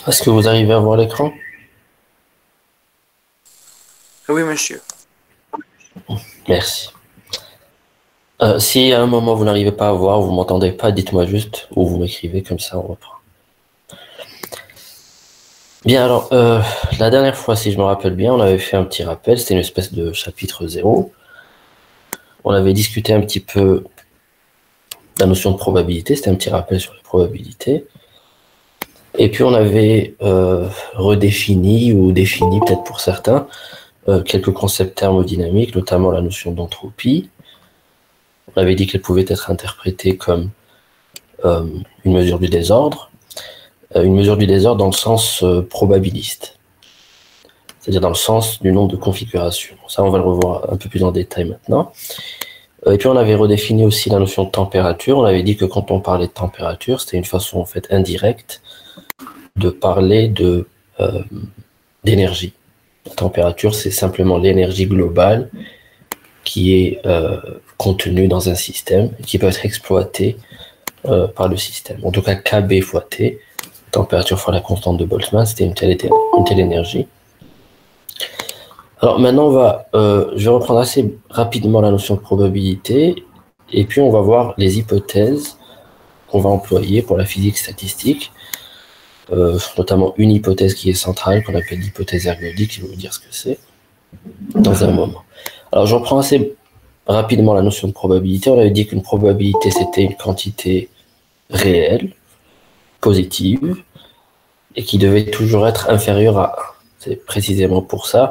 Est-ce que vous arrivez à voir l'écran? Oui, monsieur. Merci. Si à un moment vous n'arrivez pas à voir, vous m'entendez pas, dites-moi juste, ou vous m'écrivez, comme ça on reprend. Bien, alors, la dernière fois, si je me rappelle bien, on avait fait un petit rappel, c'était une espèce de chapitre 0. On avait discuté un petit peu de la notion de probabilité, c'était un petit rappel sur les probabilités. Et puis on avait redéfini, ou défini peut-être pour certains, quelques concepts thermodynamiques, notamment la notion d'entropie. On avait dit qu'elle pouvait être interprétée comme une mesure du désordre. Une mesure du désordre dans le sens probabiliste, c'est-à-dire dans le sens du nombre de configurations. Ça, on va le revoir un peu plus en détail maintenant. Et puis on avait redéfini aussi la notion de température. On avait dit que quand on parlait de température, c'était une façon en fait indirecte de parler d'énergie. La température, c'est simplement l'énergie globale qui est contenue dans un système et qui peut être exploitée par le système. En tout cas, KB fois T, température fois la constante de Boltzmann, c'était une telle énergie. Alors maintenant, je vais reprendre assez rapidement la notion de probabilité, et puis on va voir les hypothèses qu'on va employer pour la physique statistique, notamment une hypothèse qui est centrale, qu'on appelle l'hypothèse ergodique, je vais vous dire ce que c'est dans un moment. Alors je reprends assez rapidement la notion de probabilité. On avait dit qu'une probabilité, c'était une quantité réelle, positive, et qui devait toujours être inférieure à 1. C'est précisément pour ça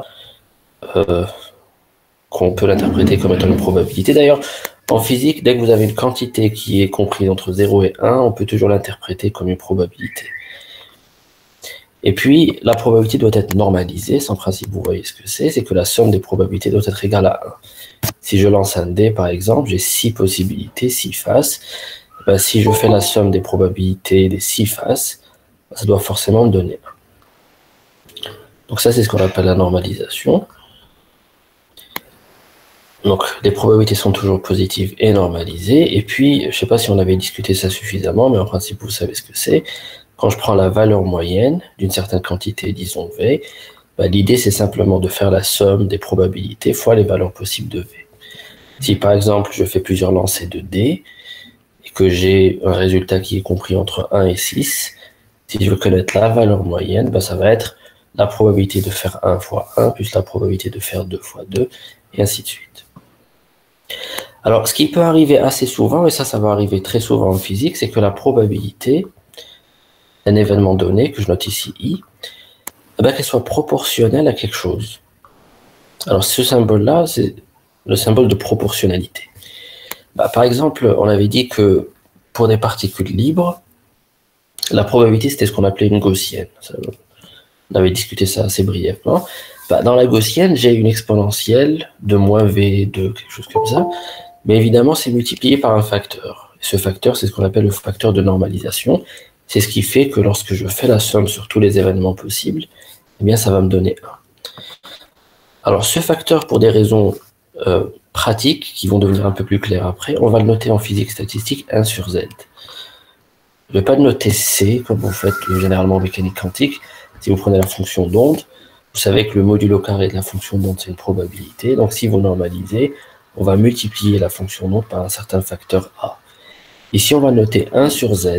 qu'on peut l'interpréter comme étant une probabilité. D'ailleurs, en physique, dès que vous avez une quantité qui est comprise entre 0 et 1, on peut toujours l'interpréter comme une probabilité. Et puis, la probabilité doit être normalisée. Sans principe, vous voyez ce que c'est que la somme des probabilités doit être égale à 1. Si je lance un dé, par exemple, j'ai 6 possibilités, 6 faces. Ben, si je fais la somme des probabilités des 6 faces, ça doit forcément me donner 1. Donc ça, c'est ce qu'on appelle la normalisation. Donc les probabilités sont toujours positives et normalisées. Et puis, je ne sais pas si on avait discuté ça suffisamment, mais en principe, vous savez ce que c'est. Quand je prends la valeur moyenne d'une certaine quantité, disons V, ben, l'idée, c'est simplement de faire la somme des probabilités fois les valeurs possibles de V. Si par exemple, je fais plusieurs lancers de dés, et que j'ai un résultat qui est compris entre 1 et 6, si je veux connaître la valeur moyenne, ben, ça va être la probabilité de faire 1 fois 1, plus la probabilité de faire 2 fois 2, et ainsi de suite. Alors, ce qui peut arriver assez souvent, et ça va arriver très souvent en physique, c'est que la probabilité d'un événement donné, que je note ici I, qu'elle soit proportionnelle à quelque chose. Alors, ce symbole-là, c'est le symbole de proportionnalité. Par exemple, on avait dit que pour des particules libres, la probabilité, c'était ce qu'on appelait une gaussienne. On avait discuté ça assez brièvement. Dans la gaussienne, j'ai une exponentielle de moins V2, quelque chose comme ça. Mais évidemment, c'est multiplié par un facteur. Ce facteur, c'est ce qu'on appelle le facteur de normalisation. C'est ce qui fait que lorsque je fais la somme sur tous les événements possibles, eh bien, ça va me donner 1. Alors, ce facteur, pour des raisons pratiques, qui vont devenir un peu plus claires après, on va le noter en physique statistique 1 sur Z. Je ne vais pas le noter C, comme vous faites généralement en mécanique quantique. Si vous prenez la fonction d'onde, vous savez que le modulo carré de la fonction d'onde, c'est une probabilité. Donc, si vous normalisez, on va multiplier la fonction d'onde par un certain facteur A. Ici, on va noter 1 sur Z,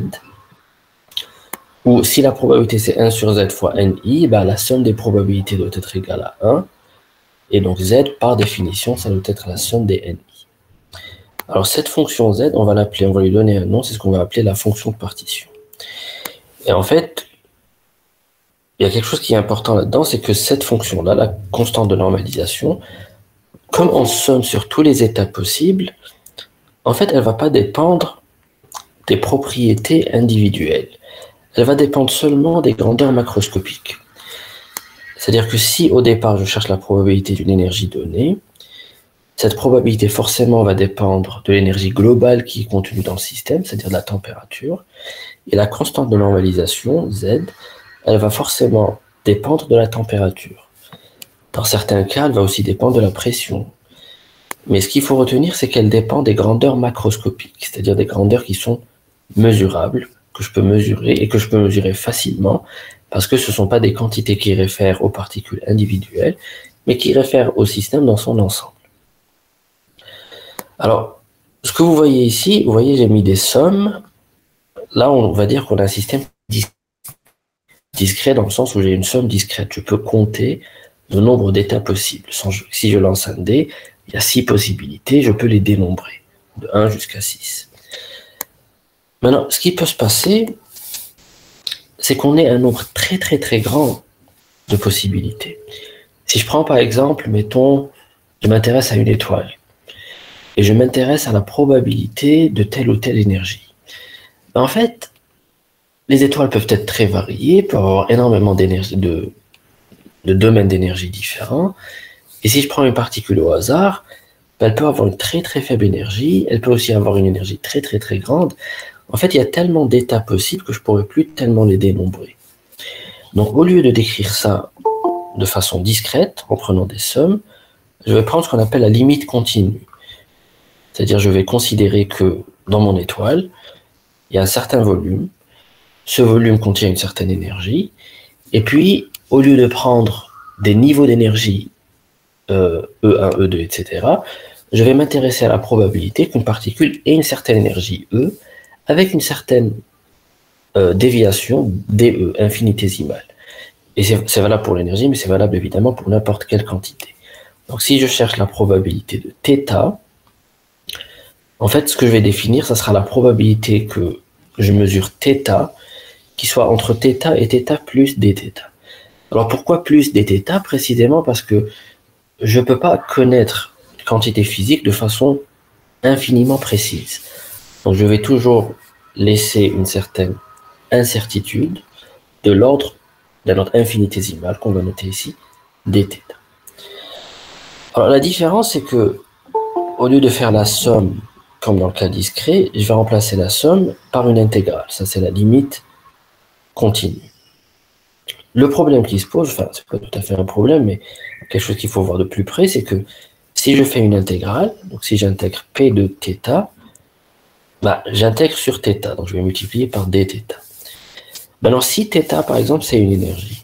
ou si la probabilité c'est 1 sur Z fois NI, la somme des probabilités doit être égale à 1, et donc Z, par définition, ça doit être la somme des NI. Alors cette fonction Z, on va lui donner un nom, c'est ce qu'on va appeler la fonction de partition. Et en fait, il y a quelque chose qui est important là-dedans, c'est que cette fonction-là, la constante de normalisation, comme on somme sur tous les états possibles, en fait, elle ne va pas dépendre des propriétés individuelles. Elle va dépendre seulement des grandeurs macroscopiques. C'est-à-dire que si au départ je cherche la probabilité d'une énergie donnée, cette probabilité forcément va dépendre de l'énergie globale qui est contenue dans le système, c'est-à-dire de la température, et la constante de normalisation, Z, elle va forcément dépendre de la température. Dans certains cas, elle va aussi dépendre de la pression. Mais ce qu'il faut retenir, c'est qu'elle dépend des grandeurs macroscopiques, c'est-à-dire des grandeurs qui sont mesurables, que je peux mesurer et que je peux mesurer facilement, parce que ce ne sont pas des quantités qui réfèrent aux particules individuelles, mais qui réfèrent au système dans son ensemble. Alors, ce que vous voyez ici, vous voyez, j'ai mis des sommes. Là, on va dire qu'on a un système discret dans le sens où j'ai une somme discrète. Je peux compter le nombre d'états possibles. Si je lance un dé, il y a 6 possibilités, je peux les dénombrer, de 1 jusqu'à 6. Maintenant, ce qui peut se passer, c'est qu'on ait un nombre très très très grand de possibilités. Si je prends par exemple, mettons, je m'intéresse à une étoile, et je m'intéresse à la probabilité de telle ou telle énergie. En fait, les étoiles peuvent être très variées, peuvent avoir énormément d'énergie, de domaines d'énergie différents, et si je prends une particule au hasard, elle peut avoir une très très faible énergie, elle peut aussi avoir une énergie très très très grande. En fait, il y a tellement d'états possibles que je ne pourrais plus tellement les dénombrer. Donc, au lieu de décrire ça de façon discrète, en prenant des sommes, je vais prendre ce qu'on appelle la limite continue. C'est-à-dire, je vais considérer que dans mon étoile, il y a un certain volume, ce volume contient une certaine énergie, et puis, au lieu de prendre des niveaux d'énergie E1, E2, etc., je vais m'intéresser à la probabilité qu'une particule ait une certaine énergie E, avec une certaine déviation dE, infinitésimale. Et c'est valable pour l'énergie, mais c'est valable évidemment pour n'importe quelle quantité. Donc si je cherche la probabilité de θ, en fait, ce que je vais définir, ça sera la probabilité que je mesure θ, qui soit entre θ et θ plus dθ. Alors pourquoi plus dθ? Précisément parce que je ne peux pas connaître une quantité physique de façon infiniment précise. Donc je vais toujours laisser une certaine incertitude de l'ordre d'un ordre infinitésimal qu'on va noter ici, dθ. Alors la différence, c'est que au lieu de faire la somme, comme dans le cas discret, je vais remplacer la somme par une intégrale. Ça, c'est la limite continue. Le problème qui se pose, enfin, c'est pas tout à fait un problème, mais quelque chose qu'il faut voir de plus près, c'est que si je fais une intégrale, donc si j'intègre p de θ, j'intègre sur θ, donc je vais multiplier par dθ. Alors si θ, par exemple, c'est une énergie,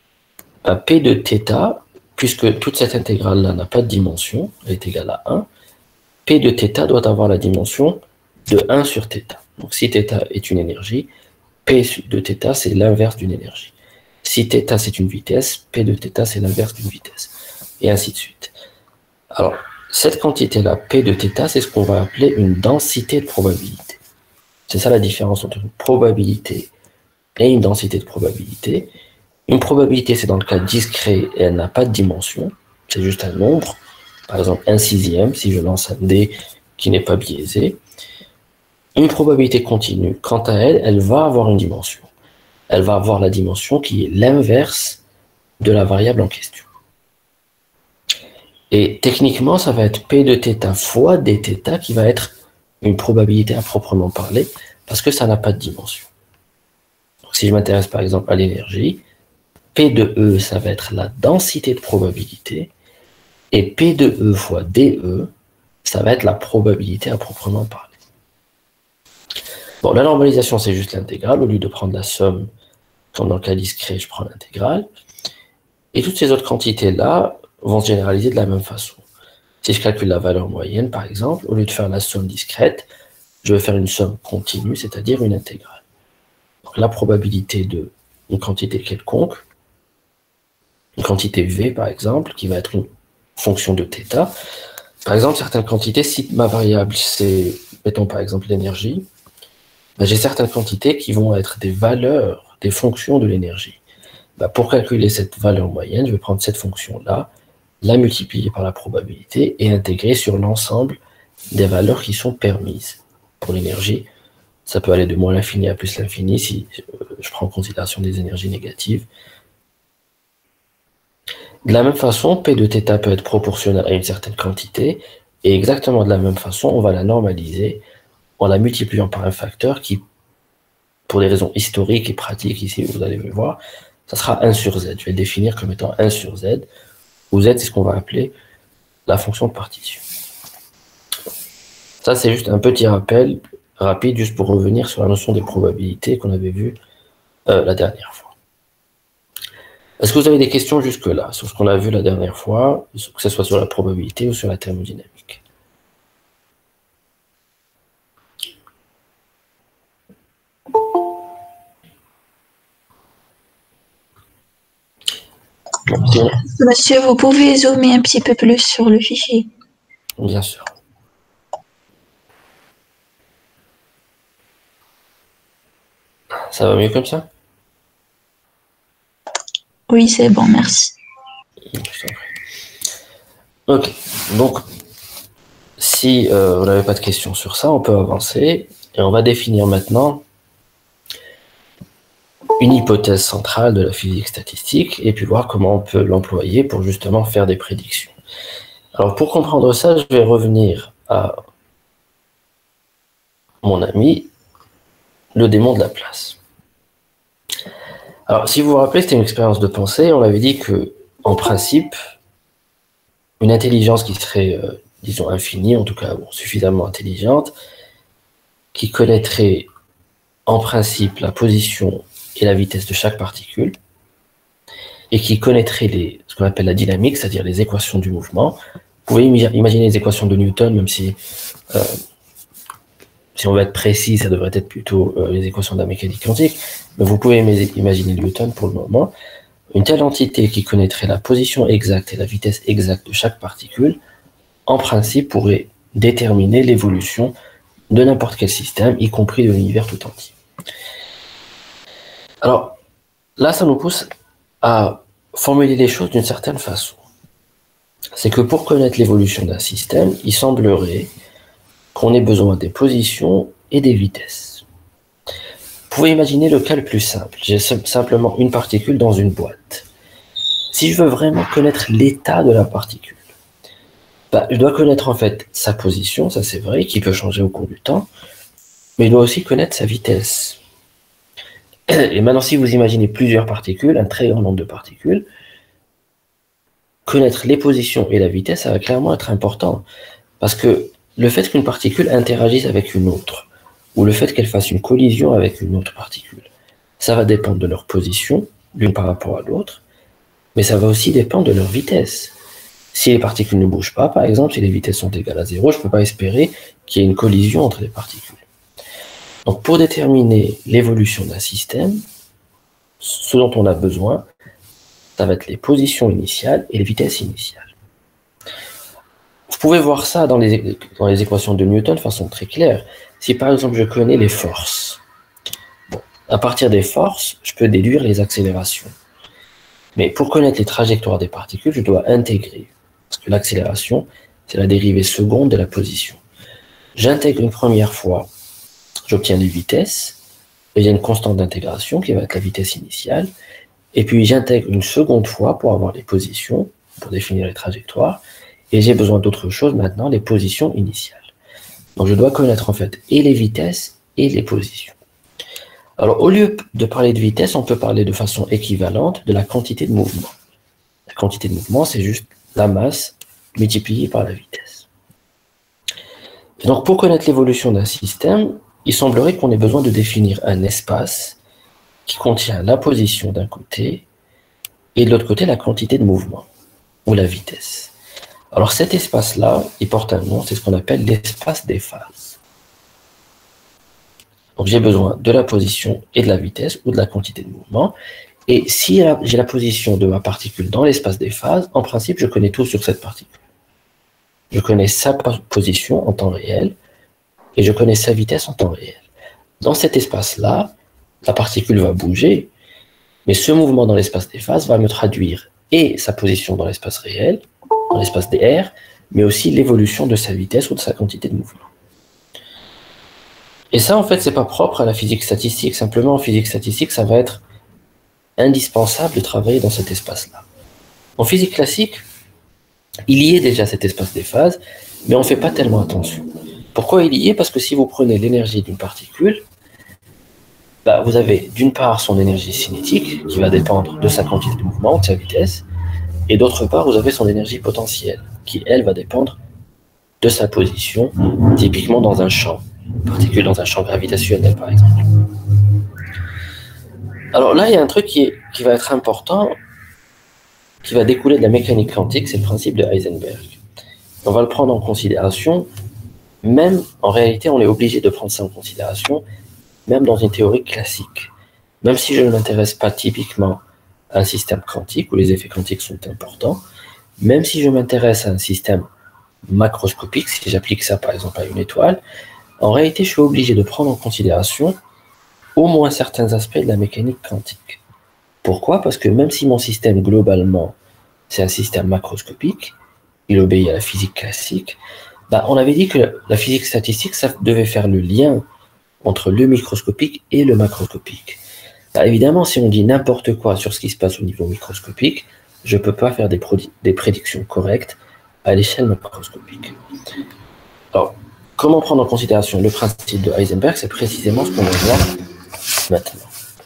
p de θ, puisque toute cette intégrale-là n'a pas de dimension, elle est égale à 1, p de θ doit avoir la dimension de 1 sur θ. Donc si θ est une énergie, p de θ, c'est l'inverse d'une énergie. Si θ, c'est une vitesse, p de θ, c'est l'inverse d'une vitesse. Et ainsi de suite. Alors, cette quantité-là, p de θ, c'est ce qu'on va appeler une densité de probabilité. C'est ça la différence entre une probabilité et une densité de probabilité. Une probabilité, c'est dans le cas discret et elle n'a pas de dimension. C'est juste un nombre. Par exemple, 1/6, si je lance un dé qui n'est pas biaisé. Une probabilité continue, quant à elle, elle va avoir une dimension. Elle va avoir la dimension qui est l'inverse de la variable en question. Et techniquement, ça va être p de θ fois dθ qui va être une probabilité à proprement parler, parce que ça n'a pas de dimension. Donc, si je m'intéresse par exemple à l'énergie, P de E, ça va être la densité de probabilité, et P de E fois dE, ça va être la probabilité à proprement parler. Bon, la normalisation, c'est juste l'intégrale. Au lieu de prendre la somme, comme dans le cas discret, je prends l'intégrale. Et toutes ces autres quantités-là vont se généraliser de la même façon. Si je calcule la valeur moyenne, par exemple, au lieu de faire la somme discrète, je vais faire une somme continue, c'est-à-dire une intégrale. Donc, la probabilité d'une quantité quelconque, une quantité V, par exemple, qui va être une fonction de θ. Par exemple, certaines quantités, si ma variable, c'est, mettons par exemple l'énergie, j'ai certaines quantités qui vont être des valeurs, des fonctions de l'énergie. Pour calculer cette valeur moyenne, je vais prendre cette fonction-là, la multiplier par la probabilité et intégrer sur l'ensemble des valeurs qui sont permises. Pour l'énergie, ça peut aller de moins l'infini à plus l'infini si je prends en considération des énergies négatives. De la même façon, P de θ peut être proportionnel à une certaine quantité, et exactement de la même façon, on va la normaliser en la multipliant par un facteur qui, pour des raisons historiques et pratiques, ici vous allez le voir, ça sera 1 sur z. Je vais le définir comme étant 1 sur z, où z c'est ce qu'on va appeler la fonction de partition. Ça c'est juste un petit rappel rapide, juste pour revenir sur la notion des probabilités qu'on avait vu la dernière fois. Est-ce que vous avez des questions jusque-là, sur ce qu'on a vu la dernière fois, que ce soit sur la probabilité ou sur la thermodynamique? Monsieur, vous pouvez zoomer un petit peu plus sur le fichier. Bien sûr. Ça va mieux comme ça? Oui, c'est bon, merci. Ok, donc si vous n'avez pas de questions sur ça, on peut avancer et on va définir maintenant une hypothèse centrale de la physique statistique et puis voir comment on peut l'employer pour justement faire des prédictions. Alors pour comprendre ça, je vais revenir à mon ami, le démon de Laplace. Alors si vous vous rappelez, c'était une expérience de pensée, on avait dit que en principe, une intelligence qui serait, disons, infinie, en tout cas suffisamment intelligente, qui connaîtrait en principe la position et la vitesse de chaque particule, et qui connaîtrait ce qu'on appelle la dynamique, c'est-à-dire les équations du mouvement. Vous pouvez imaginer les équations de Newton, même si on veut être précis, ça devrait être plutôt les équations de la mécanique quantique, mais vous pouvez imaginer Newton pour le moment. Une telle entité qui connaîtrait la position exacte et la vitesse exacte de chaque particule, en principe, pourrait déterminer l'évolution de n'importe quel système, y compris de l'univers tout entier. Alors, là, ça nous pousse à formuler les choses d'une certaine façon. C'est que pour connaître l'évolution d'un système, il semblerait qu'on ait besoin des positions et des vitesses. Vous pouvez imaginer le cas le plus simple. J'ai simplement une particule dans une boîte. Si je veux vraiment connaître l'état de la particule, je dois connaître en fait sa position, ça c'est vrai, qui peut changer au cours du temps, mais je dois aussi connaître sa vitesse. Et maintenant, si vous imaginez plusieurs particules, un très grand nombre de particules, connaître les positions et la vitesse, ça va clairement être important. Parce que le fait qu'une particule interagisse avec une autre, ou le fait qu'elle fasse une collision avec une autre particule, ça va dépendre de leur position, l'une par rapport à l'autre, mais ça va aussi dépendre de leur vitesse. Si les particules ne bougent pas, par exemple, si les vitesses sont égales à 0, je ne peux pas espérer qu'il y ait une collision entre les particules. Donc pour déterminer l'évolution d'un système, ce dont on a besoin, ça va être les positions initiales et les vitesses initiales. Vous pouvez voir ça dans les équations de Newton de façon très claire. Si par exemple je connais les forces, à partir des forces, je peux déduire les accélérations. Mais pour connaître les trajectoires des particules, je dois intégrer. Parce que l'accélération, c'est la dérivée seconde de la position. J'intègre une première fois, j'obtiens les vitesses, et il y a une constante d'intégration qui va être la vitesse initiale, et puis j'intègre une seconde fois pour avoir les positions, pour définir les trajectoires, et j'ai besoin d'autre chose maintenant, les positions initiales. Donc je dois connaître en fait et les vitesses et les positions. Alors au lieu de parler de vitesse, on peut parler de façon équivalente de la quantité de mouvement. La quantité de mouvement, c'est juste la masse multipliée par la vitesse. Et donc pour connaître l'évolution d'un système, il semblerait qu'on ait besoin de définir un espace qui contient la position d'un côté et de l'autre côté la quantité de mouvement, ou la vitesse. Alors cet espace-là, il porte un nom, c'est ce qu'on appelle l'espace des phases. Donc j'ai besoin de la position et de la vitesse, ou de la quantité de mouvement, et si j'ai la position de ma particule dans l'espace des phases, en principe je connais tout sur cette particule. Je connais sa position en temps réel, et je connais sa vitesse en temps réel. Dans cet espace-là, la particule va bouger, mais ce mouvement dans l'espace des phases va me traduire et sa position dans l'espace réel, dans l'espace des R, mais aussi l'évolution de sa vitesse ou de sa quantité de mouvement. Et ça, en fait, c'est pas propre à la physique statistique. Simplement, en physique statistique, ça va être indispensable de travailler dans cet espace-là. En physique classique, il y est déjà cet espace des phases, mais on ne fait pas tellement attention. Pourquoi il y est? Parce que si vous prenez l'énergie d'une particule, vous avez d'une part son énergie cinétique, qui va dépendre de sa quantité de mouvement, de sa vitesse, et d'autre part, vous avez son énergie potentielle, qui, elle, va dépendre de sa position, typiquement dans un champ, particule dans un champ gravitationnel, par exemple. Alors là, il y a un truc qui va être important, qui va découler de la mécanique quantique, c'est le principe de Heisenberg. On va le prendre en considération, même en réalité, on est obligé de prendre ça en considération, même dans une théorie classique. Même si je ne m'intéresse pas typiquement à un système quantique, où les effets quantiques sont importants, même si je m'intéresse à un système macroscopique, si j'applique ça par exemple à une étoile, en réalité, je suis obligé de prendre en considération au moins certains aspects de la mécanique quantique. Pourquoi? Parce que même si mon système, globalement, c'est un système macroscopique, il obéit à la physique classique, on avait dit que la physique statistique, ça devait faire le lien entre le microscopique et le macroscopique. Évidemment, si on dit n'importe quoi sur ce qui se passe au niveau microscopique, je ne peux pas faire des prédictions correctes à l'échelle macroscopique. Alors, comment prendre en considération le principe de Heisenberg? C'est précisément ce qu'on va voir maintenant.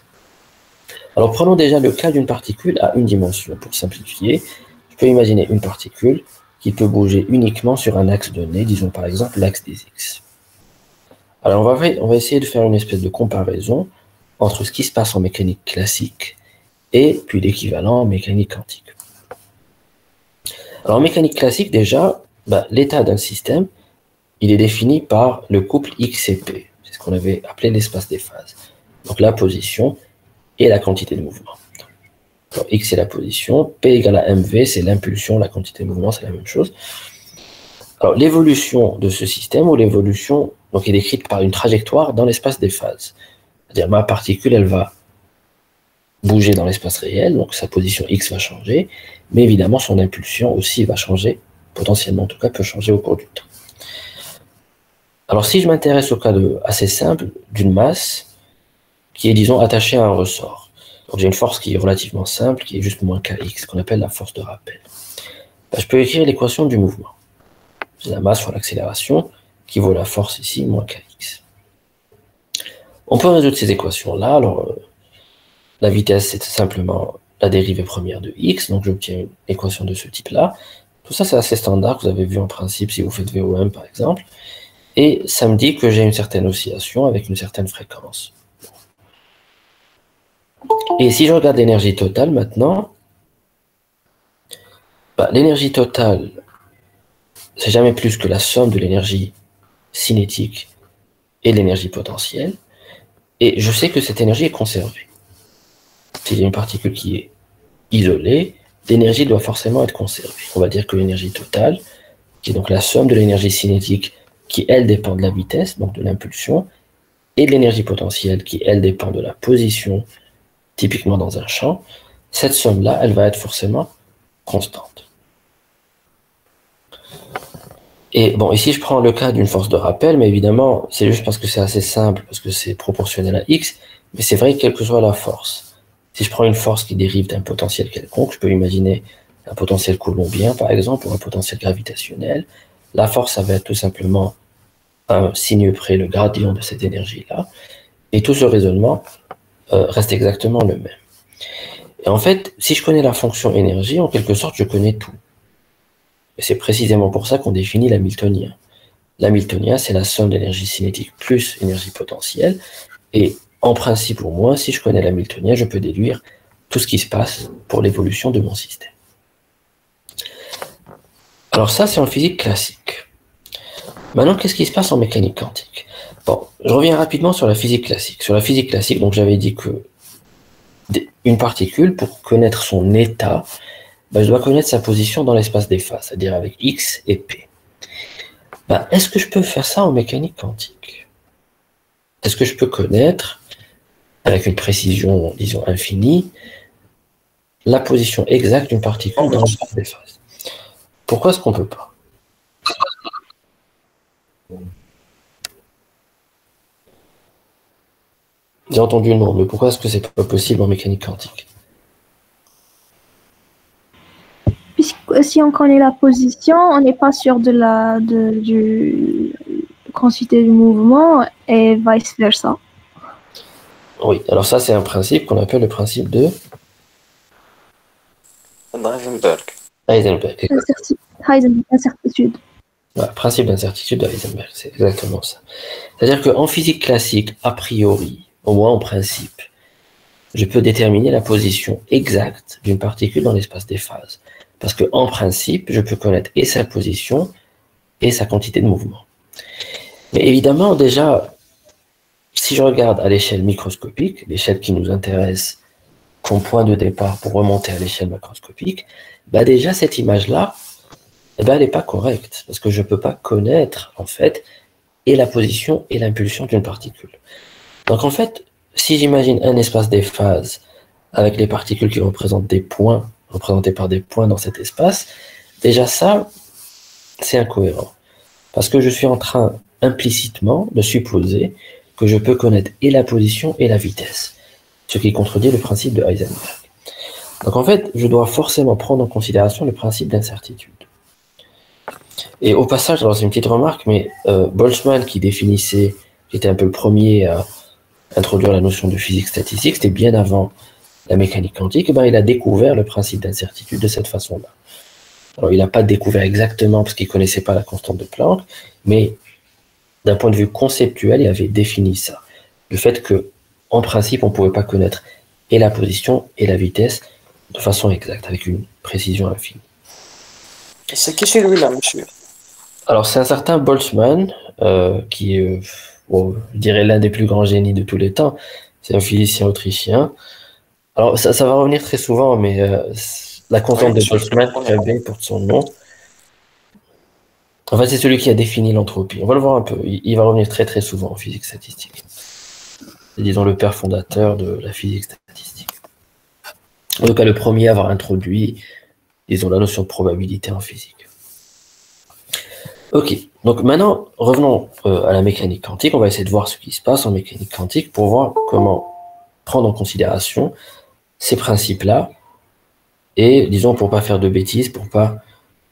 Alors, prenons déjà le cas d'une particule à une dimension. Pour simplifier, je peux imaginer une particule qui peut bouger uniquement sur un axe donné, disons par exemple l'axe des X. Alors, on va essayer de faire une espèce de comparaison entre ce qui se passe en mécanique classique et puis l'équivalent en mécanique quantique. Alors, en mécanique classique, déjà, l'état d'un système, il est défini par le couple X et P. C'est ce qu'on avait appelé l'espace des phases. Donc, la position et la quantité de mouvement. Alors, X, c'est la position. P égale à mv, c'est l'impulsion. La quantité de mouvement, c'est la même chose. Alors, l'évolution de ce système, ou l'évolution est décrite par une trajectoire dans l'espace des phases. C'est-à-dire, ma particule, elle va bouger dans l'espace réel, donc sa position X va changer, mais évidemment, son impulsion aussi va changer, potentiellement en tout cas, peut changer au cours du temps. Alors, si je m'intéresse au cas assez simple d'une masse qui est, disons, attachée à un ressort. Donc, j'ai une force qui est relativement simple, qui est juste moins kx, qu'on appelle la force de rappel. Je peux écrire l'équation du mouvement. C'est la masse fois l'accélération, qui vaut la force ici, moins kx. On peut résoudre ces équations-là. Alors, la vitesse, c'est simplement la dérivée première de x, donc j'obtiens une équation de ce type-là. Tout ça, c'est assez standard, que vous avez vu en principe si vous faites VOM, par exemple. Et ça me dit que j'ai une certaine oscillation avec une certaine fréquence. Et si je regarde l'énergie totale maintenant, l'énergie totale, c'est jamais plus que la somme de l'énergie cinétique et de l'énergie potentielle. Et je sais que cette énergie est conservée. S'il y a une particule qui est isolée, l'énergie doit forcément être conservée. On va dire que l'énergie totale, qui est donc la somme de l'énergie cinétique, qui elle dépend de la vitesse, donc de l'impulsion, et de l'énergie potentielle, qui elle dépend de la position, typiquement dans un champ, cette somme-là, elle va être forcément constante. Et bon, ici je prends le cas d'une force de rappel, mais évidemment, c'est juste parce que c'est assez simple, parce que c'est proportionnel à x, mais c'est vrai quelle que soit la force. Si je prends une force qui dérive d'un potentiel quelconque, je peux imaginer un potentiel coulombien, par exemple, ou un potentiel gravitationnel. La force, ça va être tout simplement un signe près le gradient de cette énergie-là, et tout ce raisonnement reste exactement le même. Et en fait, si je connais la fonction énergie, en quelque sorte, je connais tout. Et c'est précisément pour ça qu'on définit l'hamiltonien. L'hamiltonien, c'est la somme d'énergie cinétique plus énergie potentielle. Et en principe, au moins, si je connais l'hamiltonien, je peux déduire tout ce qui se passe pour l'évolution de mon système. Alors ça, c'est en physique classique. Maintenant, qu'est-ce qui se passe en mécanique quantique? Bon, je reviens rapidement sur la physique classique. Sur la physique classique, donc j'avais dit que une particule, pour connaître son état, je dois connaître sa position dans l'espace des phases, c'est-à-dire avec x et p. Est-ce que je peux faire ça en mécanique quantique? Est-ce que je peux connaître, avec une précision, disons, infinie, la position exacte d'une particule dans l'espace des phases? Pourquoi est-ce qu'on ne peut pas? J'ai entendu non, mais pourquoi est-ce que c'est pas possible en mécanique quantique? Puisque si on connaît la position, on n'est pas sûr de la quantité du mouvement et vice versa. Oui, alors ça c'est un principe qu'on appelle le principe de Heisenberg. Heisenberg. Incertitude. Principe d'incertitude de Heisenberg, c'est exactement ça. C'est-à-dire qu'en physique classique, a priori, au moins en principe, je peux déterminer la position exacte d'une particule dans l'espace des phases. Parce que en principe, je peux connaître et sa position et sa quantité de mouvement. Mais évidemment, déjà, si je regarde à l'échelle microscopique, l'échelle qui nous intéresse comme point de départ pour remonter à l'échelle macroscopique, bah déjà cette image-là, eh ben, elle n'est pas correcte, parce que je ne peux pas connaître, en fait, et la position et l'impulsion d'une particule. Donc en fait, si j'imagine un espace des phases avec les particules qui représentent des points, représentées par des points dans cet espace, déjà ça, c'est incohérent. Parce que je suis en train, implicitement, de supposer que je peux connaître et la position et la vitesse, ce qui contredit le principe de Heisenberg. Donc en fait, je dois forcément prendre en considération le principe d'incertitude. Et au passage, alors c'est une petite remarque, mais Boltzmann qui était un peu le premier à introduire la notion de physique statistique, c'était bien avant la mécanique quantique, et ben, il a découvert le principe d'incertitude de cette façon-là. Alors il n'a pas découvert exactement parce qu'il ne connaissait pas la constante de Planck, mais d'un point de vue conceptuel, il avait défini ça. Le fait que, en principe, on ne pouvait pas connaître et la position et la vitesse de façon exacte, avec une précision infinie. C'est qui celui-là, monsieur? Alors, c'est un certain Boltzmann, qui est, bon, je dirais, l'un des plus grands génies de tous les temps. C'est un physicien autrichien. Alors, ça va revenir très souvent, mais la constante de Boltzmann, B, porte son nom. En fait, c'est celui qui a défini l'entropie. On va le voir un peu. Il va revenir très très souvent en physique statistique. C'est, disons, le père fondateur de la physique statistique. En tout cas, le premier à avoir introduit, disons, la notion de probabilité en physique. Ok, donc maintenant, revenons à la mécanique quantique. On va essayer de voir ce qui se passe en mécanique quantique pour voir comment prendre en considération ces principes-là et, disons, pour pas faire de bêtises, pour pas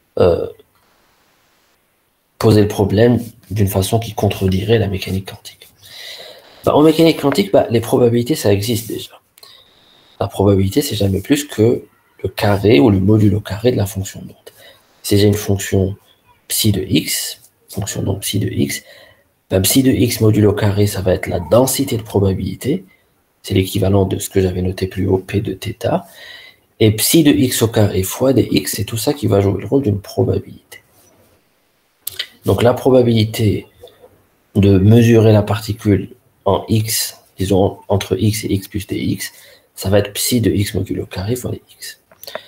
poser le problème d'une façon qui contredirait la mécanique quantique. En mécanique quantique, les probabilités, ça existe déjà. La probabilité, c'est jamais plus que le carré ou le modulo carré de la fonction d'onde. Si j'ai une fonction psi de x, fonction donc psi de x, psi de x modulo carré, ça va être la densité de probabilité, c'est l'équivalent de ce que j'avais noté plus haut, p de θ, et psi de x au carré fois dx, c'est tout ça qui va jouer le rôle d'une probabilité. Donc la probabilité de mesurer la particule en x, disons entre x et x plus dx, ça va être psi de x modulo carré fois dx.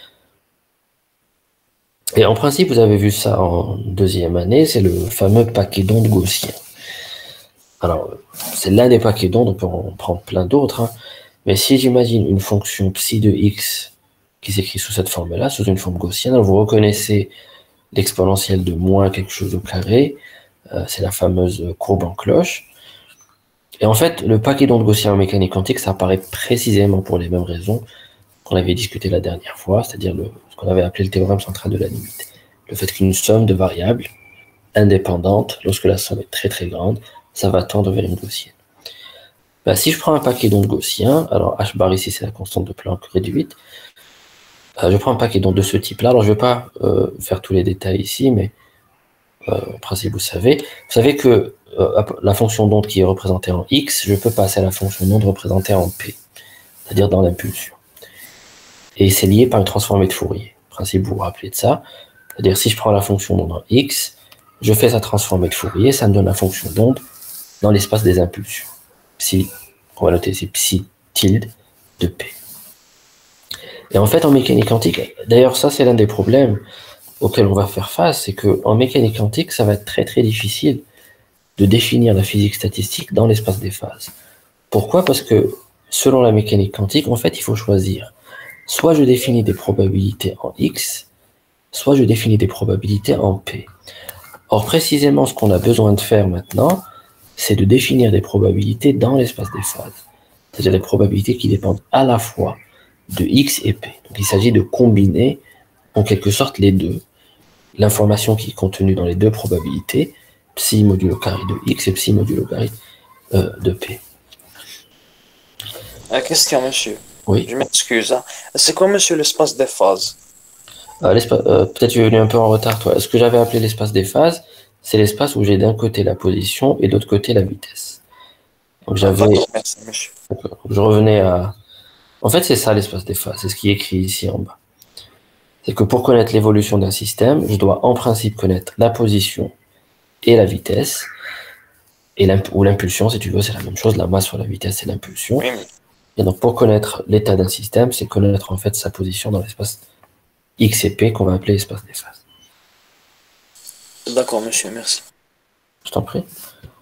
Et en principe, vous avez vu ça en deuxième année, c'est le fameux paquet d'ondes gaussien. Alors, c'est l'un des paquets d'ondes, on peut en prendre plein d'autres, hein, mais si j'imagine une fonction psi de x qui s'écrit sous cette forme-là, sous une forme gaussienne, vous reconnaissez l'exponentielle de moins quelque chose au carré, c'est la fameuse courbe en cloche. Et en fait, le paquet d'ondes gaussien en mécanique quantique, ça apparaît précisément pour les mêmes raisons qu'on avait discuté la dernière fois, c'est-à-dire ce qu'on avait appelé le théorème central de la limite. Le fait qu'une somme de variables indépendantes, lorsque la somme est très très grande, ça va tendre vers une gaussienne. Si je prends un paquet d'ondes gaussien, alors h bar ici c'est la constante de Planck réduite, je prends un paquet d'ondes de ce type-là, alors je ne vais pas faire tous les détails ici, mais en principe vous savez que la fonction d'onde qui est représentée en x, je peux passer à la fonction d'onde représentée en p, c'est-à-dire dans l'impulsion. Et c'est lié par une transformée de Fourier. En principe, vous vous rappelez de ça. C'est-à-dire, si je prends la fonction d'onde en x, je fais sa transformée de Fourier, ça me donne la fonction d'onde dans l'espace des impulsions. Psi, on va noter, c'est psi tilde de p. Et en fait, en mécanique quantique, d'ailleurs, ça, c'est l'un des problèmes auxquels on va faire face, c'est qu'en mécanique quantique, ça va être très très difficile de définir la physique statistique dans l'espace des phases. Pourquoi? Parce que, selon la mécanique quantique, en fait, il faut choisir. Soit je définis des probabilités en x, soit je définis des probabilités en p. Or, précisément, ce qu'on a besoin de faire maintenant, c'est de définir des probabilités dans l'espace des phases. C'est-à-dire des probabilités qui dépendent à la fois de x et p. Donc, il s'agit de combiner, en quelque sorte, les deux. L'information qui est contenue dans les deux probabilités, psi modulo carré de x et psi modulo carré de p. Question, monsieur. Oui. Je m'excuse. Hein. C'est quoi, monsieur, l'espace des phases? Peut-être que je suis venu un peu en retard, toi. Ce que j'avais appelé l'espace des phases, c'est l'espace où j'ai d'un côté la position et de l'autre côté la vitesse. Donc j'avais. Merci, monsieur. Je revenais En fait, c'est ça l'espace des phases, c'est ce qui est écrit ici en bas. C'est que pour connaître l'évolution d'un système, je dois en principe connaître la position et la vitesse, ou l'impulsion, si tu veux, c'est la même chose, la masse sur la vitesse et l'impulsion. Oui, mais- Et donc, pour connaître l'état d'un système, c'est connaître en fait sa position dans l'espace X et P qu'on va appeler espace des phases. D'accord, monsieur, merci. Je t'en prie.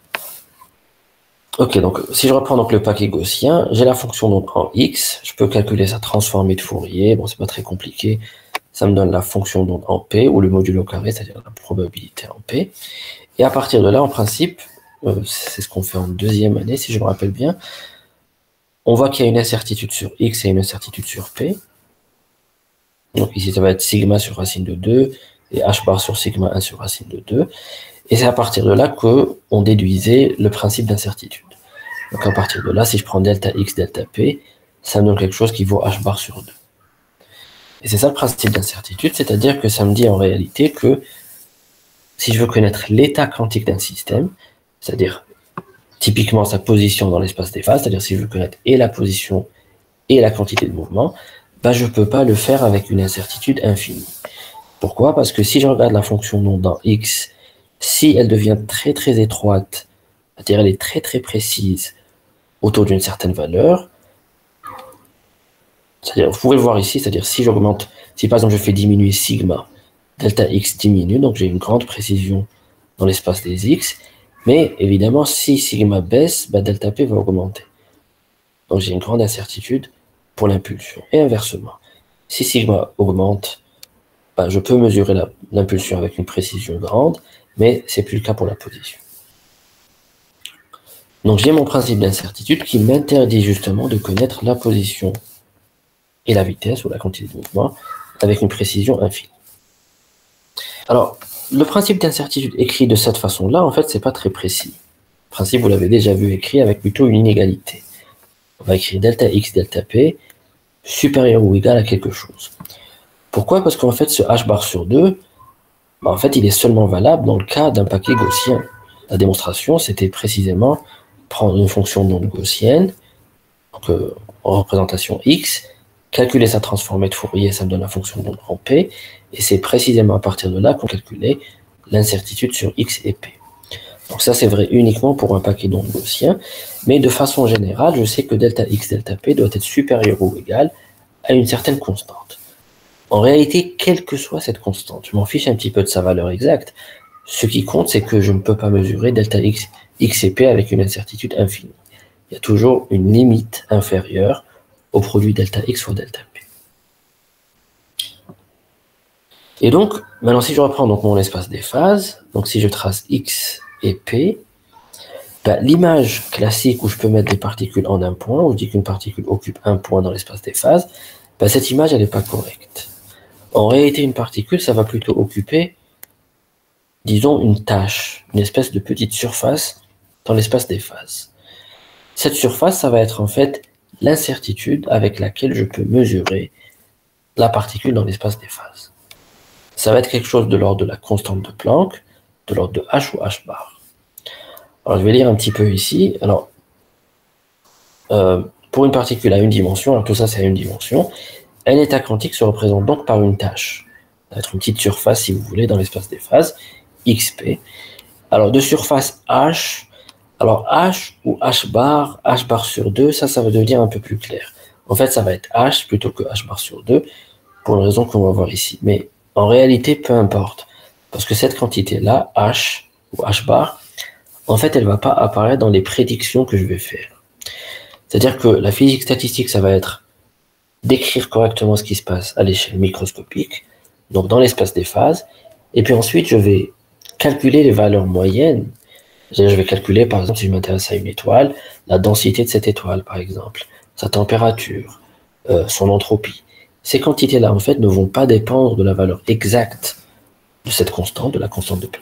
Ok, donc si je reprends donc le paquet gaussien, j'ai la fonction donc en X, je peux calculer sa transformée de Fourier, bon c'est pas très compliqué, ça me donne la fonction donc en P, ou le modulo carré, c'est-à-dire la probabilité en P, et à partir de là, en principe, c'est ce qu'on fait en deuxième année, si je me rappelle bien, on voit qu'il y a une incertitude sur X et une incertitude sur P, donc ici ça va être sigma sur racine de 2, et h bar sur sigma 1 sur racine de 2, et c'est à partir de là qu'on déduisait le principe d'incertitude. Donc à partir de là, si je prends delta x, delta p, ça me donne quelque chose qui vaut h bar sur 2. Et c'est ça le principe d'incertitude, c'est-à-dire que ça me dit en réalité que si je veux connaître l'état quantique d'un système, c'est-à-dire typiquement sa position dans l'espace des phases, c'est-à-dire si je veux connaître et la position et la quantité de mouvement, ben je ne peux pas le faire avec une incertitude infinie. Pourquoi? Parce que si je regarde la fonction non dans x, si elle devient très très étroite, c'est-à-dire elle est très très précise autour d'une certaine valeur, c'est-à-dire, vous pouvez le voir ici, c'est-à-dire si j'augmente, si par exemple je fais diminuer sigma, delta x diminue, donc j'ai une grande précision dans l'espace des x, mais évidemment si sigma baisse, ben delta p va augmenter. Donc j'ai une grande incertitude pour l'impulsion. Et inversement, si sigma augmente, ben je peux mesurer l'impulsion avec une précision grande, mais c'est plus le cas pour la position. Donc j'ai mon principe d'incertitude qui m'interdit justement de connaître la position et la vitesse ou la quantité de mouvement avec une précision infinie. Alors, le principe d'incertitude écrit de cette façon-là, en fait, c'est pas très précis. Le principe, vous l'avez déjà vu écrit avec plutôt une inégalité. On va écrire delta x, delta p, supérieur ou égal à quelque chose. Pourquoi? Parce qu'en fait, ce h bar sur 2, en fait, il est seulement valable dans le cas d'un paquet gaussien. La démonstration, c'était précisément prendre une fonction non gaussienne, donc, en représentation x, calculer sa transformée de Fourier, ça me donne la fonction non en P, et c'est précisément à partir de là qu'on calculait l'incertitude sur x et P. Donc ça, c'est vrai uniquement pour un paquet non gaussien, mais de façon générale, je sais que delta x, delta p doit être supérieur ou égal à une certaine constante. En réalité, quelle que soit cette constante, je m'en fiche un petit peu de sa valeur exacte, ce qui compte, c'est que je ne peux pas mesurer delta x, x et p avec une incertitude infinie. Il y a toujours une limite inférieure au produit delta x fois delta p. Et donc, maintenant si je reprends donc mon espace des phases, donc si je trace x et p, ben, l'image classique où je peux mettre des particules en un point, où je dis qu'une particule occupe un point dans l'espace des phases, ben, cette image elle n'est pas correcte. En réalité, une particule, ça va plutôt occuper, disons, une tâche, une espèce de petite surface dans l'espace des phases. Cette surface, ça va être en fait l'incertitude avec laquelle je peux mesurer la particule dans l'espace des phases. Ça va être quelque chose de l'ordre de la constante de Planck, de l'ordre de h ou h bar. Alors je vais lire un petit peu ici. Alors, pour une particule à une dimension, alors tout ça c'est à une dimension, un état quantique se représente donc par une tâche. Ça va être une petite surface, si vous voulez, dans l'espace des phases, xp. Alors de surface h, alors h ou h bar sur 2, ça va devenir un peu plus clair. En fait, ça va être h plutôt que h bar sur 2, pour une raison qu'on va voir ici. Mais en réalité, peu importe. Parce que cette quantité-là, h ou h bar, en fait, elle ne va pas apparaître dans les prédictions que je vais faire. C'est-à-dire que la physique statistique, ça va être d'écrire correctement ce qui se passe à l'échelle microscopique, donc dans l'espace des phases, et puis ensuite, je vais calculer les valeurs moyennes. Je vais calculer, par exemple, si je m'intéresse à une étoile, la densité de cette étoile, par exemple, sa température, son entropie. Ces quantités-là, en fait, ne vont pas dépendre de la valeur exacte de cette constante, de la constante de Planck.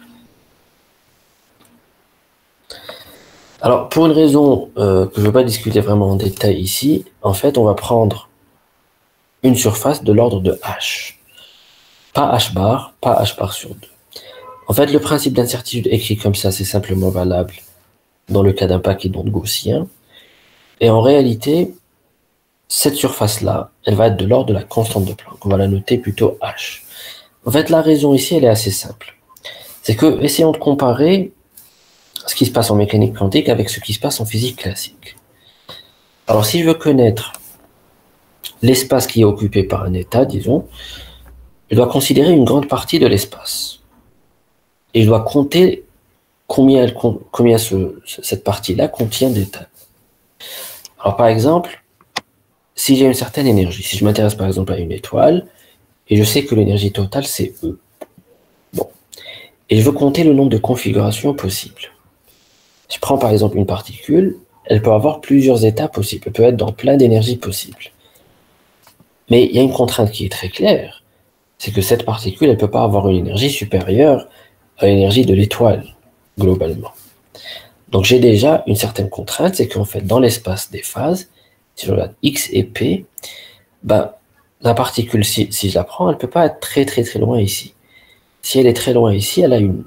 Alors, pour une raison que je ne vais pas discuter vraiment en détail ici, en fait, on va prendre une surface de l'ordre de h. Pas h bar sur 2. En fait, le principe d'incertitude écrit comme ça, c'est simplement valable dans le cas d'un paquet d'ondes gaussien. Et en réalité, cette surface-là, elle va être de l'ordre de la constante de Planck. On va la noter plutôt H. En fait, la raison ici, elle est assez simple. C'est que, essayons de comparer ce qui se passe en mécanique quantique avec ce qui se passe en physique classique. Alors, si je veux connaître l'espace qui est occupé par un état, disons, je dois considérer une grande partie de l'espace. Et je dois compter combien cette partie-là contient d'états. Alors, par exemple, si j'ai une certaine énergie, si je m'intéresse par exemple à une étoile, et je sais que l'énergie totale, c'est E. Bon. Et je veux compter le nombre de configurations possibles. Je prends par exemple une particule, elle peut avoir plusieurs états possibles, elle peut être dans plein d'énergies possibles. Mais il y a une contrainte qui est très claire, c'est que cette particule, elle ne peut pas avoir une énergie supérieure à l'énergie de l'étoile, globalement. Donc j'ai déjà une certaine contrainte, c'est qu'en fait, dans l'espace des phases, si je regarde X et P, ben, la particule, si je la prends, elle ne peut pas être très très très loin ici. Si elle est très loin ici, elle a une...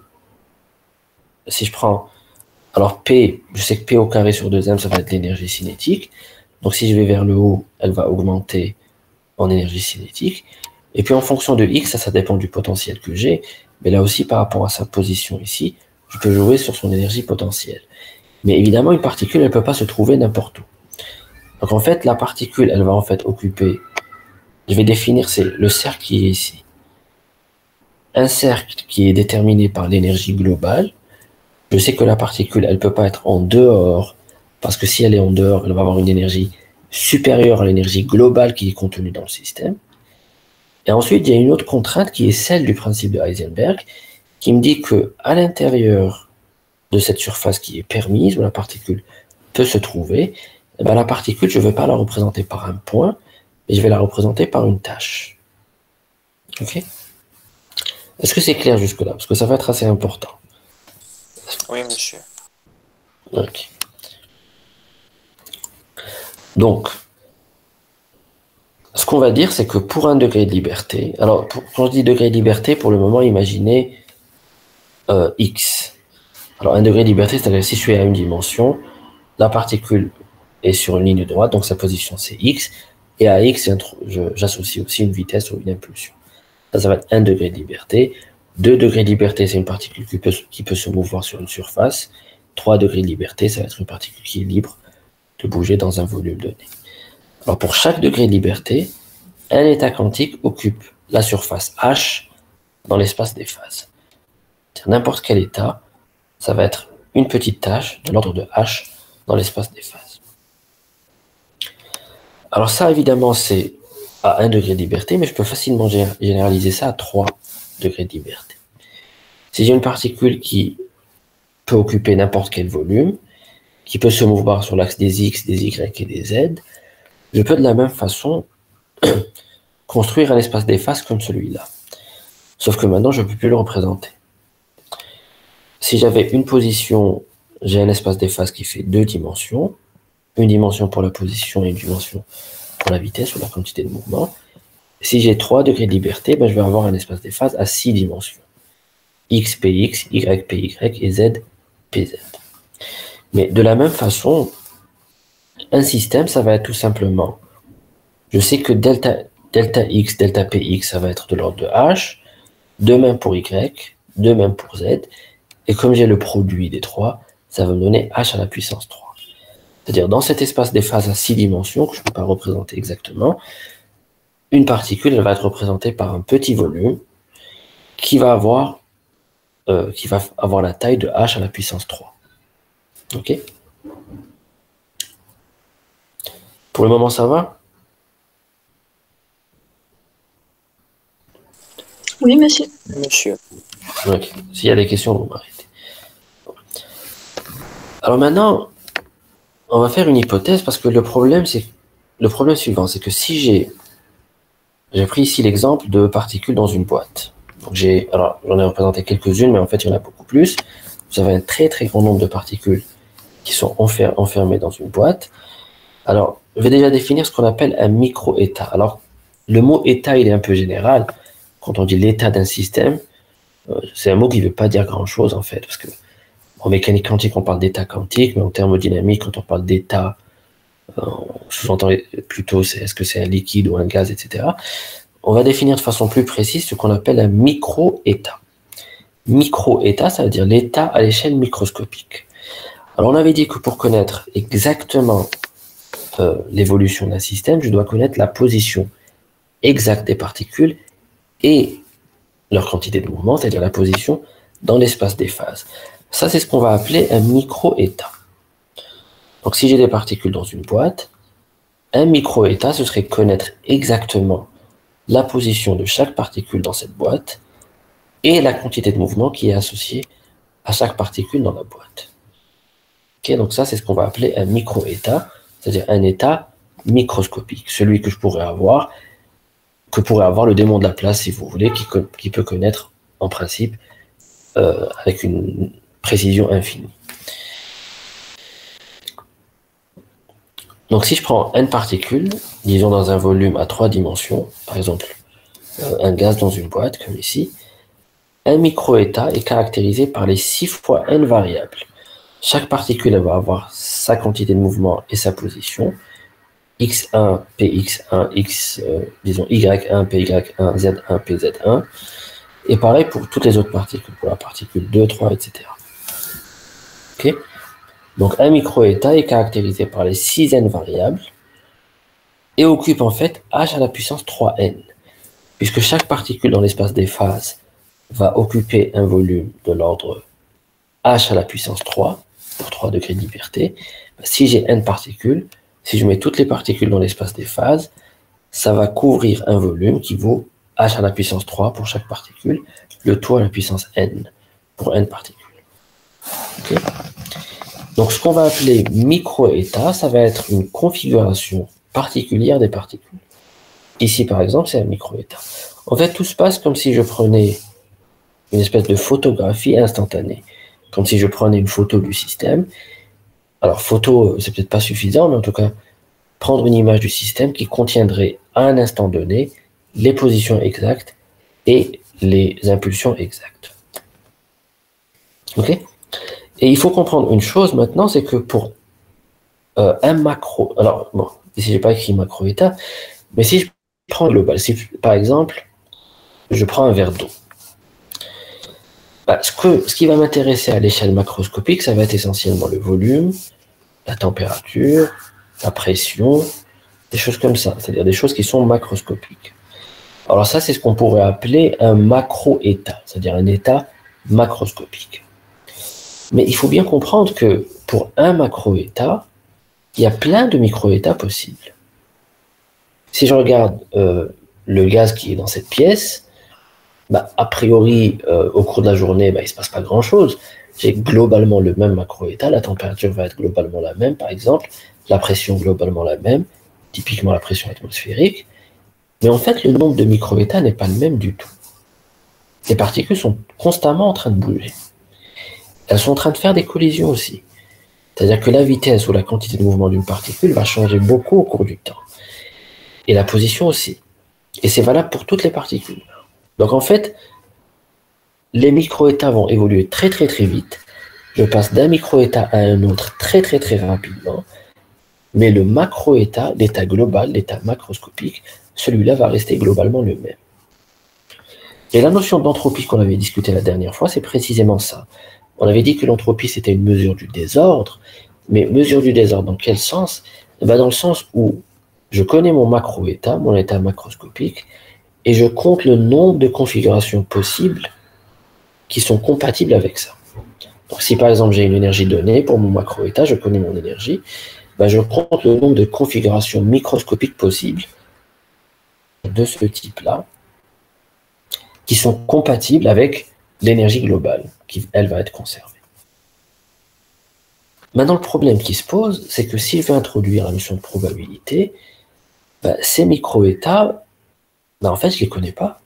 Si je prends... Alors P, je sais que P au carré sur 2m, ça va être l'énergie cinétique. Donc si je vais vers le haut, elle va augmenter en énergie cinétique. Et puis en fonction de X, ça dépend du potentiel que j'ai. Mais là aussi, par rapport à sa position ici, je peux jouer sur son énergie potentielle. Mais évidemment, une particule, elle ne peut pas se trouver n'importe où. Donc en fait, la particule, elle va en fait occuper... Je vais définir, c'est le cercle qui est ici. Un cercle qui est déterminé par l'énergie globale. Je sais que la particule, elle ne peut pas être en dehors, parce que si elle est en dehors, elle va avoir une énergie supérieure à l'énergie globale qui est contenue dans le système. Et ensuite, il y a une autre contrainte qui est celle du principe de Heisenberg, qui me dit que à l'intérieur de cette surface qui est permise, où la particule peut se trouver, eh ben la particule, je ne vais pas la représenter par un point, mais je vais la représenter par une tâche. Ok? Est-ce que c'est clair jusque-là? Parce que ça va être assez important. Oui, monsieur. Ok. Donc, ce qu'on va dire, c'est que pour un degré de liberté, alors quand je dis degré de liberté, pour le moment, imaginez X. Alors un degré de liberté, c'est-à-dire si je suis à une dimension, la particule est sur une ligne droite, donc sa position c'est X, et à X, j'associe aussi une vitesse ou une impulsion. Ça va être 1 degré de liberté. 2 degrés de liberté, c'est une particule qui peut se mouvoir sur une surface. 3 degrés de liberté, ça va être une particule qui est libre de bouger dans un volume donné. Alors pour chaque degré de liberté, un état quantique occupe la surface H dans l'espace des phases. N'importe quel état, ça va être une petite tâche de l'ordre de H dans l'espace des phases. Alors ça, évidemment, c'est à 1 degré de liberté, mais je peux facilement généraliser ça à 3 degrés de liberté. Si j'ai une particule qui peut occuper n'importe quel volume, qui peut se mouvoir sur l'axe des X, des Y et des Z, je peux de la même façon construire un espace des phases comme celui-là. Sauf que maintenant, je ne peux plus le représenter. Si j'avais une position, j'ai un espace des phases qui fait 2 dimensions, une dimension pour la position et une dimension pour la vitesse ou la quantité de mouvement. Si j'ai 3 degrés de liberté, ben je vais avoir un espace des phases à 6 dimensions. X, Px, Y, Py et Z, Pz. Mais de la même façon, un système, ça va être tout simplement, je sais que delta X, delta Px, ça va être de l'ordre de H, de même pour Y, de même pour Z, et comme j'ai le produit des 3, ça va me donner H à la puissance 3. C'est-à-dire, dans cet espace des phases à 6 dimensions, que je ne peux pas représenter exactement, une particule, elle va être représentée par un petit volume qui va avoir la taille de H à la puissance 3. Ok? Pour le moment, ça va? Oui, monsieur. Monsieur. Ok. S'il y a des questions, vous m'arrêtez. Alors maintenant, on va faire une hypothèse parce que le problème suivant, c'est que si j'ai pris ici l'exemple de particules dans une boîte. Donc j'en ai représenté quelques-unes, mais en fait il y en a beaucoup plus. Vous avez un très très grand nombre de particules qui sont enfermées dans une boîte. Alors, je vais déjà définir ce qu'on appelle un micro-état. Alors, le mot état, il est un peu général. Quand on dit l'état d'un système, c'est un mot qui ne veut pas dire grand-chose en fait, parce que en mécanique quantique, on parle d'état quantique, mais en thermodynamique, quand on parle d'état J'entends plutôt est-ce que c'est un liquide ou un gaz, etc. On va définir de façon plus précise ce qu'on appelle un micro-état. Micro-état, ça veut dire l'état à l'échelle microscopique. Alors on avait dit que pour connaître exactement l'évolution d'un système, je dois connaître la position exacte des particules et leur quantité de mouvement, c'est-à-dire la position dans l'espace des phases. Ça, c'est ce qu'on va appeler un micro-état. Donc si j'ai des particules dans une boîte, un micro-état, ce serait connaître exactement la position de chaque particule dans cette boîte et la quantité de mouvement qui est associée à chaque particule dans la boîte. Okay, donc ça, c'est ce qu'on va appeler un micro-état, c'est-à-dire un état microscopique, celui que pourrait avoir le démon de Laplace, si vous voulez, qui peut connaître, en principe, avec une précision infinie. Donc si je prends n particules, disons dans un volume à 3 dimensions, par exemple un gaz dans une boîte, comme ici, un micro-état est caractérisé par les 6 fois n variables. Chaque particule elle va avoir sa quantité de mouvement et sa position, x1, px1, disons y1, py1, z1, pz1, et pareil pour toutes les autres particules, pour la particule 2, 3, etc. Ok ? Donc un micro-état est caractérisé par les 6 n variables et occupe en fait h à la puissance 3n, puisque chaque particule dans l'espace des phases va occuper un volume de l'ordre h à la puissance 3, pour 3 degrés de liberté. Si j'ai n particules, si je mets toutes les particules dans l'espace des phases, ça va couvrir un volume qui vaut h à la puissance 3 pour chaque particule, le tout à la puissance n pour n particules. Okay. Donc ce qu'on va appeler micro-état, ça va être une configuration particulière des particules. Ici par exemple, c'est un micro-état. En fait, tout se passe comme si je prenais une espèce de photographie instantanée, comme si je prenais une photo du système. Alors photo, c'est peut-être pas suffisant, mais en tout cas, prendre une image du système qui contiendrait à un instant donné les positions exactes et les impulsions exactes. Ok ? Et il faut comprendre une chose maintenant, c'est que pour un macro, alors bon, ici j'ai pas écrit macro-état, mais si je prends le global, si par exemple, je prends un verre d'eau, ce qui va m'intéresser à l'échelle macroscopique, ça va être essentiellement le volume, la température, la pression, des choses comme ça, c'est-à-dire des choses qui sont macroscopiques. Alors ça, c'est ce qu'on pourrait appeler un macro-état, c'est-à-dire un état macroscopique. Mais il faut bien comprendre que pour un macro-état, il y a plein de micro-états possibles. Si je regarde le gaz qui est dans cette pièce, a priori, au cours de la journée, il ne se passe pas grand-chose. J'ai globalement le même macro-état, la température va être globalement la même, par exemple, la pression globalement la même, typiquement la pression atmosphérique. Mais en fait, le nombre de micro-états n'est pas le même du tout. Les particules sont constamment en train de bouger. Elles sont en train de faire des collisions aussi. C'est-à-dire que la vitesse ou la quantité de mouvement d'une particule va changer beaucoup au cours du temps. Et la position aussi. Et c'est valable pour toutes les particules. Donc en fait, les micro-états vont évoluer très très très vite. Je passe d'un micro-état à un autre très très très rapidement. Mais le macro-état, l'état global, l'état macroscopique, celui-là va rester globalement le même. Et la notion d'entropie qu'on avait discutée la dernière fois, c'est précisément ça. On avait dit que l'entropie, c'était une mesure du désordre, mais mesure du désordre dans quel sens ? Dans le sens où je connais mon macro-état, mon état macroscopique, et je compte le nombre de configurations possibles qui sont compatibles avec ça. Donc si par exemple j'ai une énergie donnée pour mon macro-état, je connais mon énergie, je compte le nombre de configurations microscopiques possibles de ce type-là, qui sont compatibles avec l'énergie globale, qui, elle, va être conservée. Maintenant, le problème qui se pose, c'est que si je veux introduire la notion de probabilité, ces micro-états, en fait, je ne les connais pas.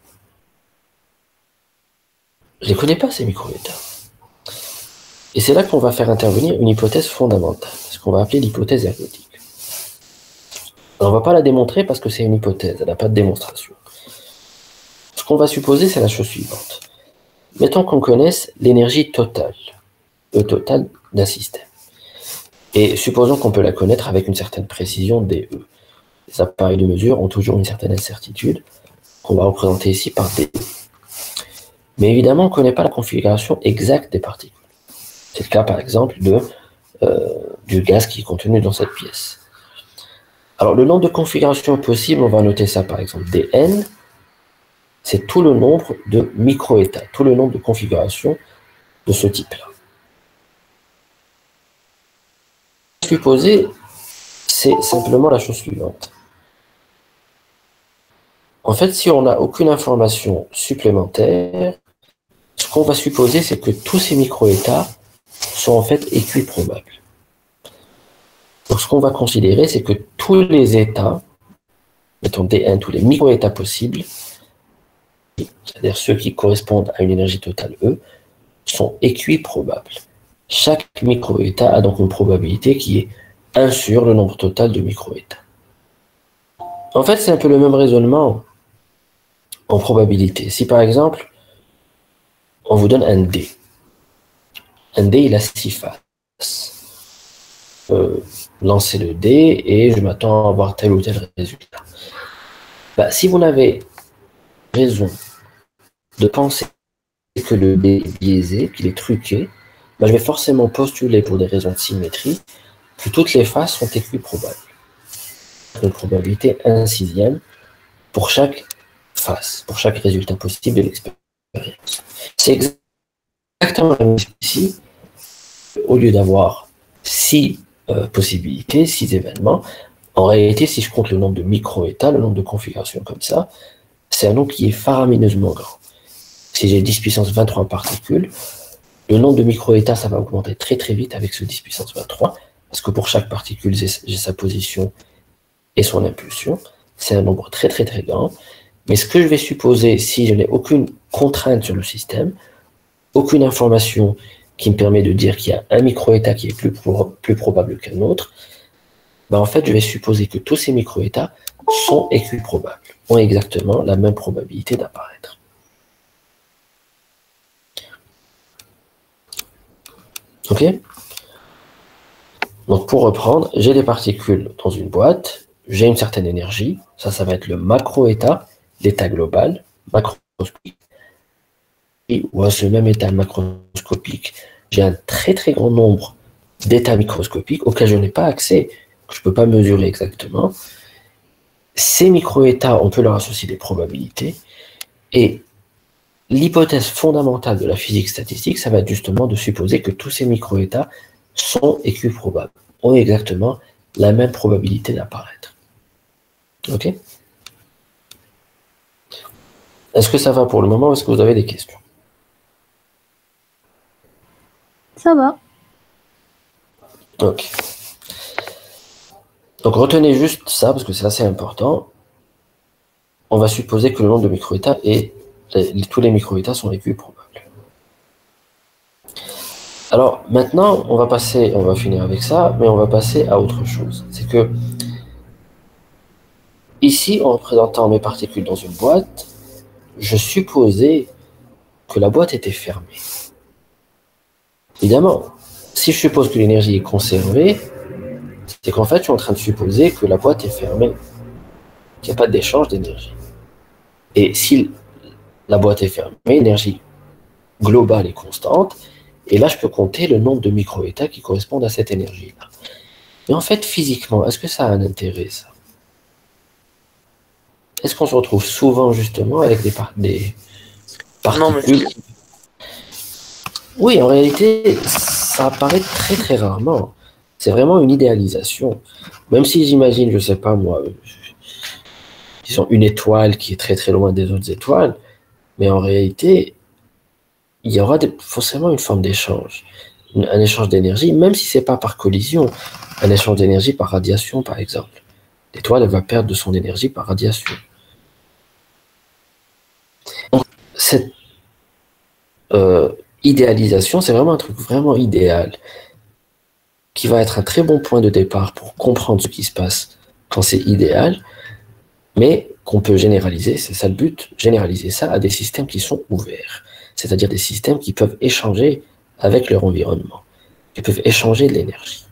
Je ne les connais pas, ces micro-états. Et c'est là qu'on va faire intervenir une hypothèse fondamentale, ce qu'on va appeler l'hypothèse ergodique. Alors, on ne va pas la démontrer parce que c'est une hypothèse, elle n'a pas de démonstration. Ce qu'on va supposer, c'est la chose suivante. Mettons qu'on connaisse l'énergie totale, le total d'un système. Et supposons qu'on peut la connaître avec une certaine précision DE. Les appareils de mesure ont toujours une certaine incertitude, qu'on va représenter ici par DE. Mais évidemment, on ne connaît pas la configuration exacte des particules. C'est le cas, par exemple, du gaz qui est contenu dans cette pièce. Alors, le nombre de configurations possibles, on va noter ça, par exemple, dn, c'est tout le nombre de micro-états, tout le nombre de configurations de ce type-là. Supposer, c'est simplement la chose suivante. En fait, si on n'a aucune information supplémentaire, ce qu'on va supposer, c'est que tous ces micro-états sont en fait équiprobables. Donc, ce qu'on va considérer, c'est que tous les états, mettons D1, tous les micro-états possibles, c'est-à-dire ceux qui correspondent à une énergie totale E, sont équiprobables. Chaque micro-état a donc une probabilité qui est 1 sur le nombre total de micro-états. En fait, c'est un peu le même raisonnement en probabilité. Si par exemple, on vous donne un dé, il a 6 faces. Lancer le dé et je m'attends à avoir tel ou tel résultat. Si vous n'avez raison de penser que le dé est biaisé, qu'il est truqué, je vais forcément postuler pour des raisons de symétrie que toutes les faces sont équiprobables. Une probabilité 1/6 pour chaque face, pour chaque résultat possible de l'expérience. C'est exactement la même chose ici. Au lieu d'avoir 6 possibilités, 6 événements, en réalité, si je compte le nombre de micro-états, le nombre de configurations comme ça, c'est un nombre qui est faramineusement grand. Si j'ai 10 puissance 23 particules, le nombre de micro-états, ça va augmenter très très vite avec ce 10 puissance 23, parce que pour chaque particule, j'ai sa position et son impulsion. C'est un nombre très très très grand. Mais ce que je vais supposer, si je n'ai aucune contrainte sur le système, aucune information qui me permet de dire qu'il y a un micro-état qui est plus probable qu'un autre, en fait, je vais supposer que tous ces micro-états sont équiprobables, ont exactement la même probabilité d'apparaître. Ok? Donc, pour reprendre, j'ai des particules dans une boîte, j'ai une certaine énergie, ça va être le macro-état, l'état global, macroscopique. Ou à ce même état macroscopique, j'ai un très très grand nombre d'états microscopiques auxquels je n'ai pas accès, que je ne peux pas mesurer exactement. Ces micro-états, on peut leur associer des probabilités, et l'hypothèse fondamentale de la physique statistique, ça va être justement de supposer que tous ces micro-états sont équiprobables, ont exactement la même probabilité d'apparaître. Ok? Est-ce que ça va pour le moment ou est-ce que vous avez des questions? Ça va. Ok. Donc retenez juste ça parce que c'est assez important. On va supposer que le nombre de micro-états et tous les micro-états sont équiprobables. Alors maintenant, on va finir avec ça, mais on va passer à autre chose. C'est que ici, en représentant mes particules dans une boîte, je supposais que la boîte était fermée. Évidemment, si je suppose que l'énergie est conservée, c'est qu'en fait, je suis en train de supposer que la boîte est fermée, qu'il n'y a pas d'échange d'énergie. Et si la boîte est fermée, l'énergie globale est constante, et là, je peux compter le nombre de micro-états qui correspondent à cette énergie-là. Mais en fait, physiquement, est-ce que ça a un intérêt, ça? Est-ce qu'on se retrouve souvent, justement, avec des particules? Non, mais... Oui, en réalité, ça apparaît très très rarement. C'est vraiment une idéalisation. Même si j'imagine, je sais pas moi, disons une étoile qui est très très loin des autres étoiles, mais en réalité, il y aura forcément une forme d'échange, un échange d'énergie, même si c'est pas par collision, un échange d'énergie par radiation, par exemple. L'étoile, elle va perdre de son énergie par radiation. Donc, cette idéalisation, c'est vraiment un truc vraiment idéal, qui va être un très bon point de départ pour comprendre ce qui se passe quand c'est idéal, mais qu'on peut généraliser, c'est ça le but, généraliser ça à des systèmes qui sont ouverts, c'est-à-dire des systèmes qui peuvent échanger avec leur environnement, qui peuvent échanger de l'énergie.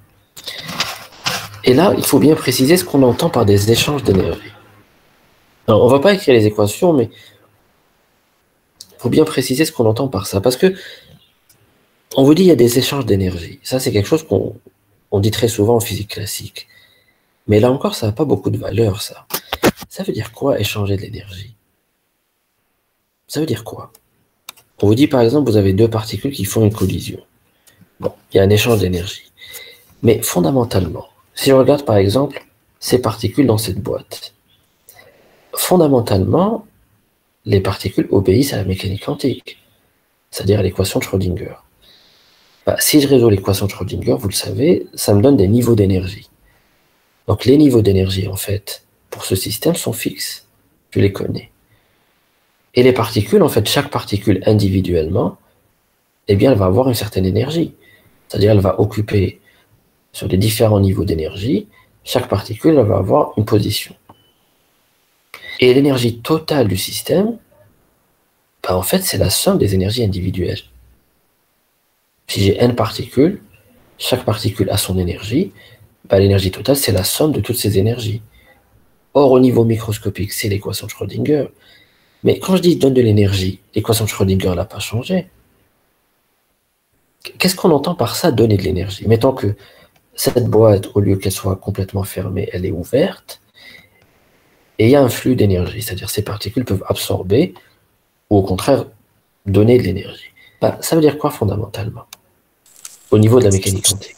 Et là, il faut bien préciser ce qu'on entend par des échanges d'énergie. Alors, on ne va pas écrire les équations, mais il faut bien préciser ce qu'on entend par ça. Parce que on vous dit il y a des échanges d'énergie. Ça, c'est quelque chose qu'on dit très souvent en physique classique. Mais là encore, ça n'a pas beaucoup de valeur, ça. Ça veut dire quoi, échanger de l'énergie? Ça veut dire quoi? On vous dit, par exemple, vous avez deux particules qui font une collision. Bon, il y a un échange d'énergie. Mais fondamentalement, si je regarde, par exemple, ces particules dans cette boîte, fondamentalement, les particules obéissent à la mécanique quantique, c'est-à-dire à l'équation de Schrödinger. Bah, si je résous l'équation de Schrödinger, vous le savez, ça me donne des niveaux d'énergie. Donc les niveaux d'énergie, en fait, pour ce système sont fixes. Je les connais. Et les particules, en fait, chaque particule individuellement, eh bien, elle va avoir une certaine énergie. C'est-à-dire, elle va occuper sur les différents niveaux d'énergie, chaque particule elle va avoir une position. Et l'énergie totale du système, bah, en fait, c'est la somme des énergies individuelles. Si j'ai n particules, chaque particule a son énergie, bah, l'énergie totale, c'est la somme de toutes ces énergies. Or, au niveau microscopique, c'est l'équation de Schrödinger. Mais quand je dis donne de l'énergie, l'équation de Schrödinger n'a pas changé. Qu'est-ce qu'on entend par ça, donner de l'énergie? Mettons que cette boîte, au lieu qu'elle soit complètement fermée, elle est ouverte, et il y a un flux d'énergie, c'est-à-dire ces particules peuvent absorber, ou au contraire, donner de l'énergie. Bah, ça veut dire quoi fondamentalement, au niveau de la mécanique quantique?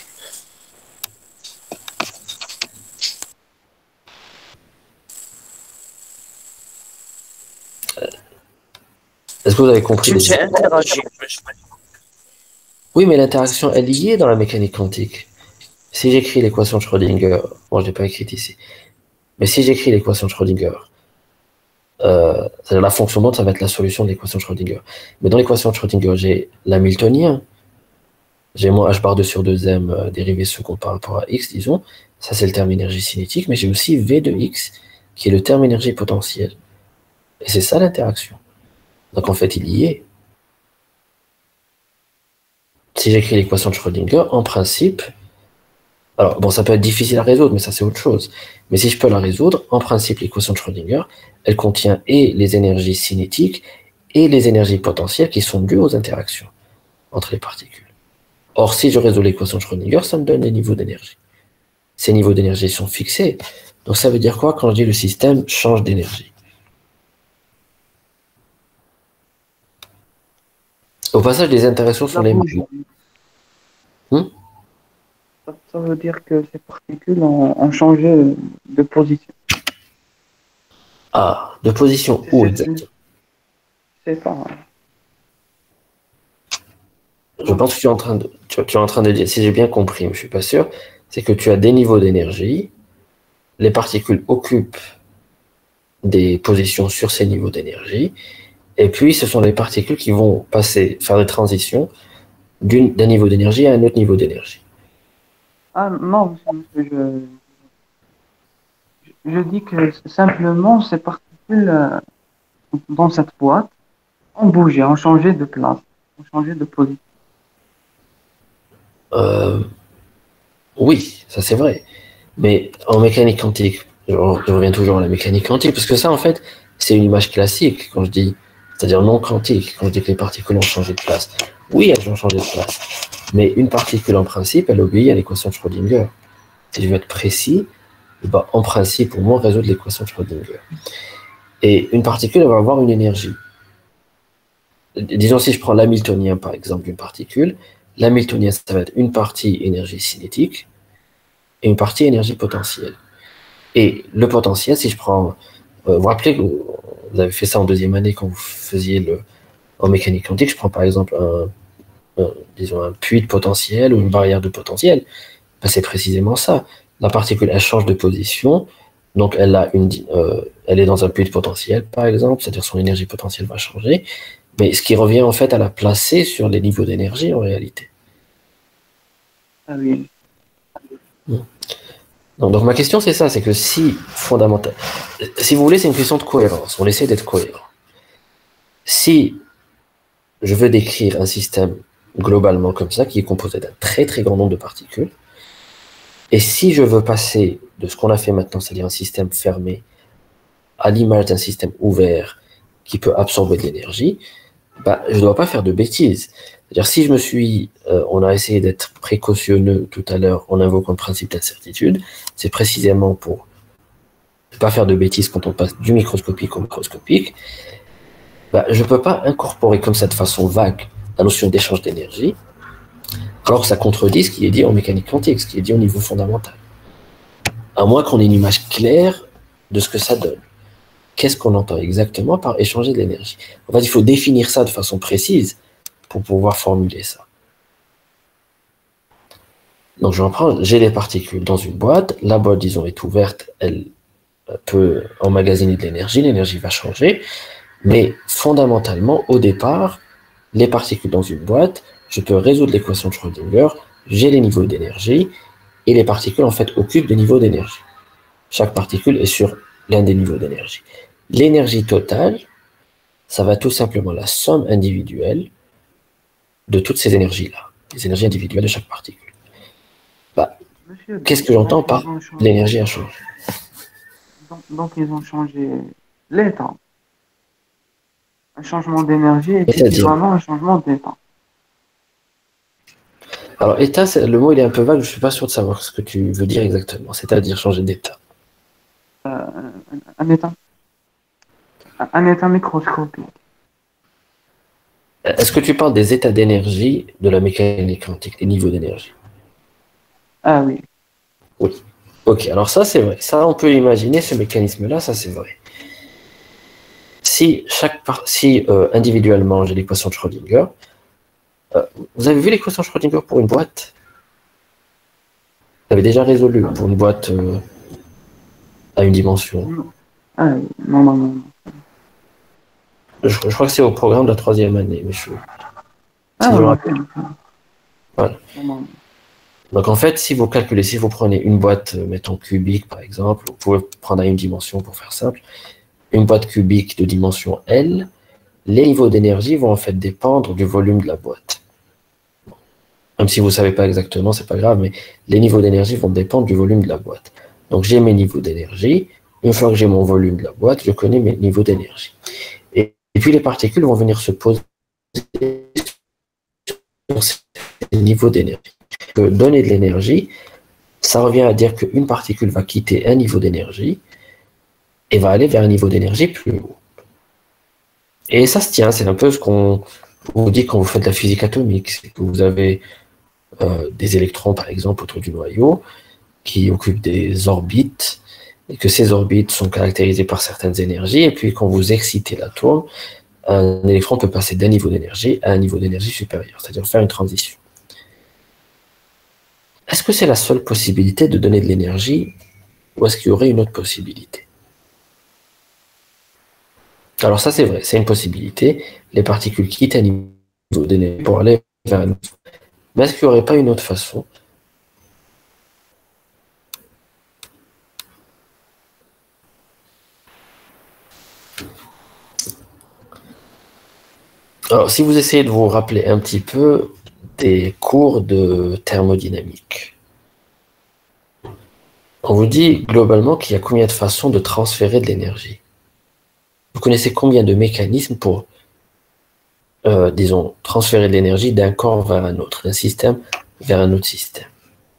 Est-ce que vous avez compris déjà? Interagir. Oui, mais l'interaction est liée dans la mécanique quantique. Si j'écris l'équation de Schrödinger, bon, je ne l'ai pas écrite ici, mais si j'écris l'équation de Schrödinger, c'est-à-dire la fonction mode, ça va être la solution de l'équation de Schrödinger. Mais dans l'équation de Schrödinger, j'ai l'hamiltonien, j'ai mon h bar 2 sur 2m dérivé second par rapport à x, disons, ça c'est le terme énergie cinétique, mais j'ai aussi v de x, qui est le terme énergie potentielle. Et c'est ça l'interaction. Donc en fait, il y est. Si j'écris l'équation de Schrödinger, en principe, alors bon, ça peut être difficile à résoudre, mais ça c'est autre chose. Mais si je peux la résoudre, en principe, l'équation de Schrödinger, elle contient et les énergies cinétiques et les énergies potentielles qui sont dues aux interactions entre les particules. Or, si je résous l'équation de Schrödinger, ça me donne des niveaux d'énergie. Ces niveaux d'énergie sont fixés. Donc ça veut dire quoi quand je dis le système change d'énergie? Au passage, les interactions sont les mêmes. Ça veut dire que ces particules ont changé de position. Ah, de position où exactement? C'est pas. Je pense que tu es en train de dire, si j'ai bien compris, mais je ne suis pas sûr, c'est que tu as des niveaux d'énergie, les particules occupent des positions sur ces niveaux d'énergie, et puis ce sont les particules qui vont faire des transitions d'un niveau d'énergie à un autre niveau d'énergie. Ah non, monsieur, je dis que simplement ces particules dans cette boîte ont bougé, ont changé de place, ont changé de position. Oui, ça c'est vrai. Mais en mécanique quantique, je reviens toujours à la mécanique quantique, parce que ça, en fait, c'est une image classique, quand je dis, c'est-à-dire non quantique, quand je dis que les particules ont changé de place. Oui, elles ont changé de place. Mais une particule, en principe, elle obéit à l'équation de Schrödinger. Si je veux être précis, ben, en principe, au moins résoudre l'équation de Schrödinger. Et une particule, elle va avoir une énergie. Disons, si je prends l'hamiltonien, par exemple, d'une particule, l'hamiltonien, ça va être une partie énergie cinétique et une partie énergie potentielle. Et le potentiel, si je prends... vous vous rappelez que vous avez fait ça en deuxième année quand vous faisiez en mécanique quantique, je prends par exemple disons un puits de potentiel ou une barrière de potentiel. Ben, c'est précisément ça. La particule, elle change de position, donc elle est dans un puits de potentiel, par exemple, c'est-à-dire son énergie potentielle va changer, mais ce qui revient en fait à la placer sur les niveaux d'énergie en réalité. Ah oui. Donc ma question c'est ça, c'est que si vous voulez, c'est une question de cohérence, on essaie d'être cohérent. Si je veux décrire un système globalement comme ça, qui est composé d'un très très grand nombre de particules, Et si je veux passer de ce qu'on a fait maintenant, c'est-à-dire un système fermé, à l'image d'un système ouvert qui peut absorber de l'énergie, bah, je ne dois pas faire de bêtises. C'est-à-dire, si je me suis, on a essayé d'être précautionneux tout à l'heure en invoquant le principe d'incertitude, c'est précisément pour ne pas faire de bêtises quand on passe du microscopique au macroscopique. Bah, je ne peux pas incorporer comme ça de façon vague la notion d'échange d'énergie, alors que ça contredit ce qui est dit en mécanique quantique, ce qui est dit au niveau fondamental. À moins qu'on ait une image claire de ce que ça donne. Qu'est-ce qu'on entend exactement par échanger de l'énergie? En fait, il faut définir ça de façon précise pour pouvoir formuler ça. Donc, je reprends, j'ai les particules dans une boîte, la boîte, disons, est ouverte, elle peut emmagasiner de l'énergie va changer, mais fondamentalement, au départ, les particules dans une boîte, je peux résoudre l'équation de Schrödinger, j'ai les niveaux d'énergie, et les particules, en fait, occupent des niveaux d'énergie. Chaque particule est sur l'un des niveaux d'énergie. L'énergie totale, ça va tout simplement la somme individuelle de toutes ces énergies-là, les énergies individuelles de chaque particule. Bah, qu'est-ce que j'entends par l'énergie a changé? Donc, ils ont changé l'état. Un changement d'énergie est équivalent à un changement d'état. Alors, état, le mot il est un peu vague, je ne suis pas sûr de savoir ce que tu veux dire exactement, c'est-à-dire changer d'état. Un état microscopique. Est-ce que tu parles des états d'énergie de la mécanique quantique, des niveaux d'énergie? Ah oui. Oui. Ok, alors ça c'est vrai. Ça, on peut imaginer ce mécanisme-là, ça c'est vrai. Si individuellement j'ai l'équation de Schrödinger, vous avez vu l'équation de Schrödinger pour une boîte? Vous l'avez déjà résolu pour une boîte à une dimension? Ah oui, non. Je crois que c'est au programme de la 3e année, mais je me rappelle. Voilà. Donc en fait, si vous calculez, si vous prenez une boîte, mettons cubique par exemple, vous pouvez prendre à une dimension pour faire simple, une boîte cubique de dimension L, les niveaux d'énergie vont en fait dépendre du volume de la boîte. Même si vous ne savez pas exactement, c'est pas grave, mais les niveaux d'énergie vont dépendre du volume de la boîte. Donc j'ai mes niveaux d'énergie, une fois que j'ai mon volume de la boîte, je connais mes niveaux d'énergie. Et puis les particules vont venir se poser sur ces niveaux d'énergie. Donner de l'énergie, ça revient à dire qu'une particule va quitter un niveau d'énergie et va aller vers un niveau d'énergie plus haut. Et ça se tient, c'est un peu ce qu'on vous dit quand vous faites de la physique atomique, c'est que vous avez des électrons par exemple autour du noyau qui occupent des orbites et que ces orbites sont caractérisées par certaines énergies, et puis quand vous excitez l'atome, un électron peut passer d'un niveau d'énergie à un niveau d'énergie supérieur, c'est-à-dire faire une transition. Est-ce que c'est la seule possibilité de donner de l'énergie, ou est-ce qu'il y aurait une autre possibilité? Alors ça c'est vrai, c'est une possibilité, les particules quittent un niveau d'énergie pour aller vers un autre. Mais est-ce qu'il n'y aurait pas une autre façon? Alors, si vous essayez de vous rappeler un petit peu des cours de thermodynamique, on vous dit globalement qu'il y a combien de façons de transférer de l'énergie? Vous connaissez combien de mécanismes pour, disons, transférer de l'énergie d'un corps vers un autre, d'un système vers un autre système?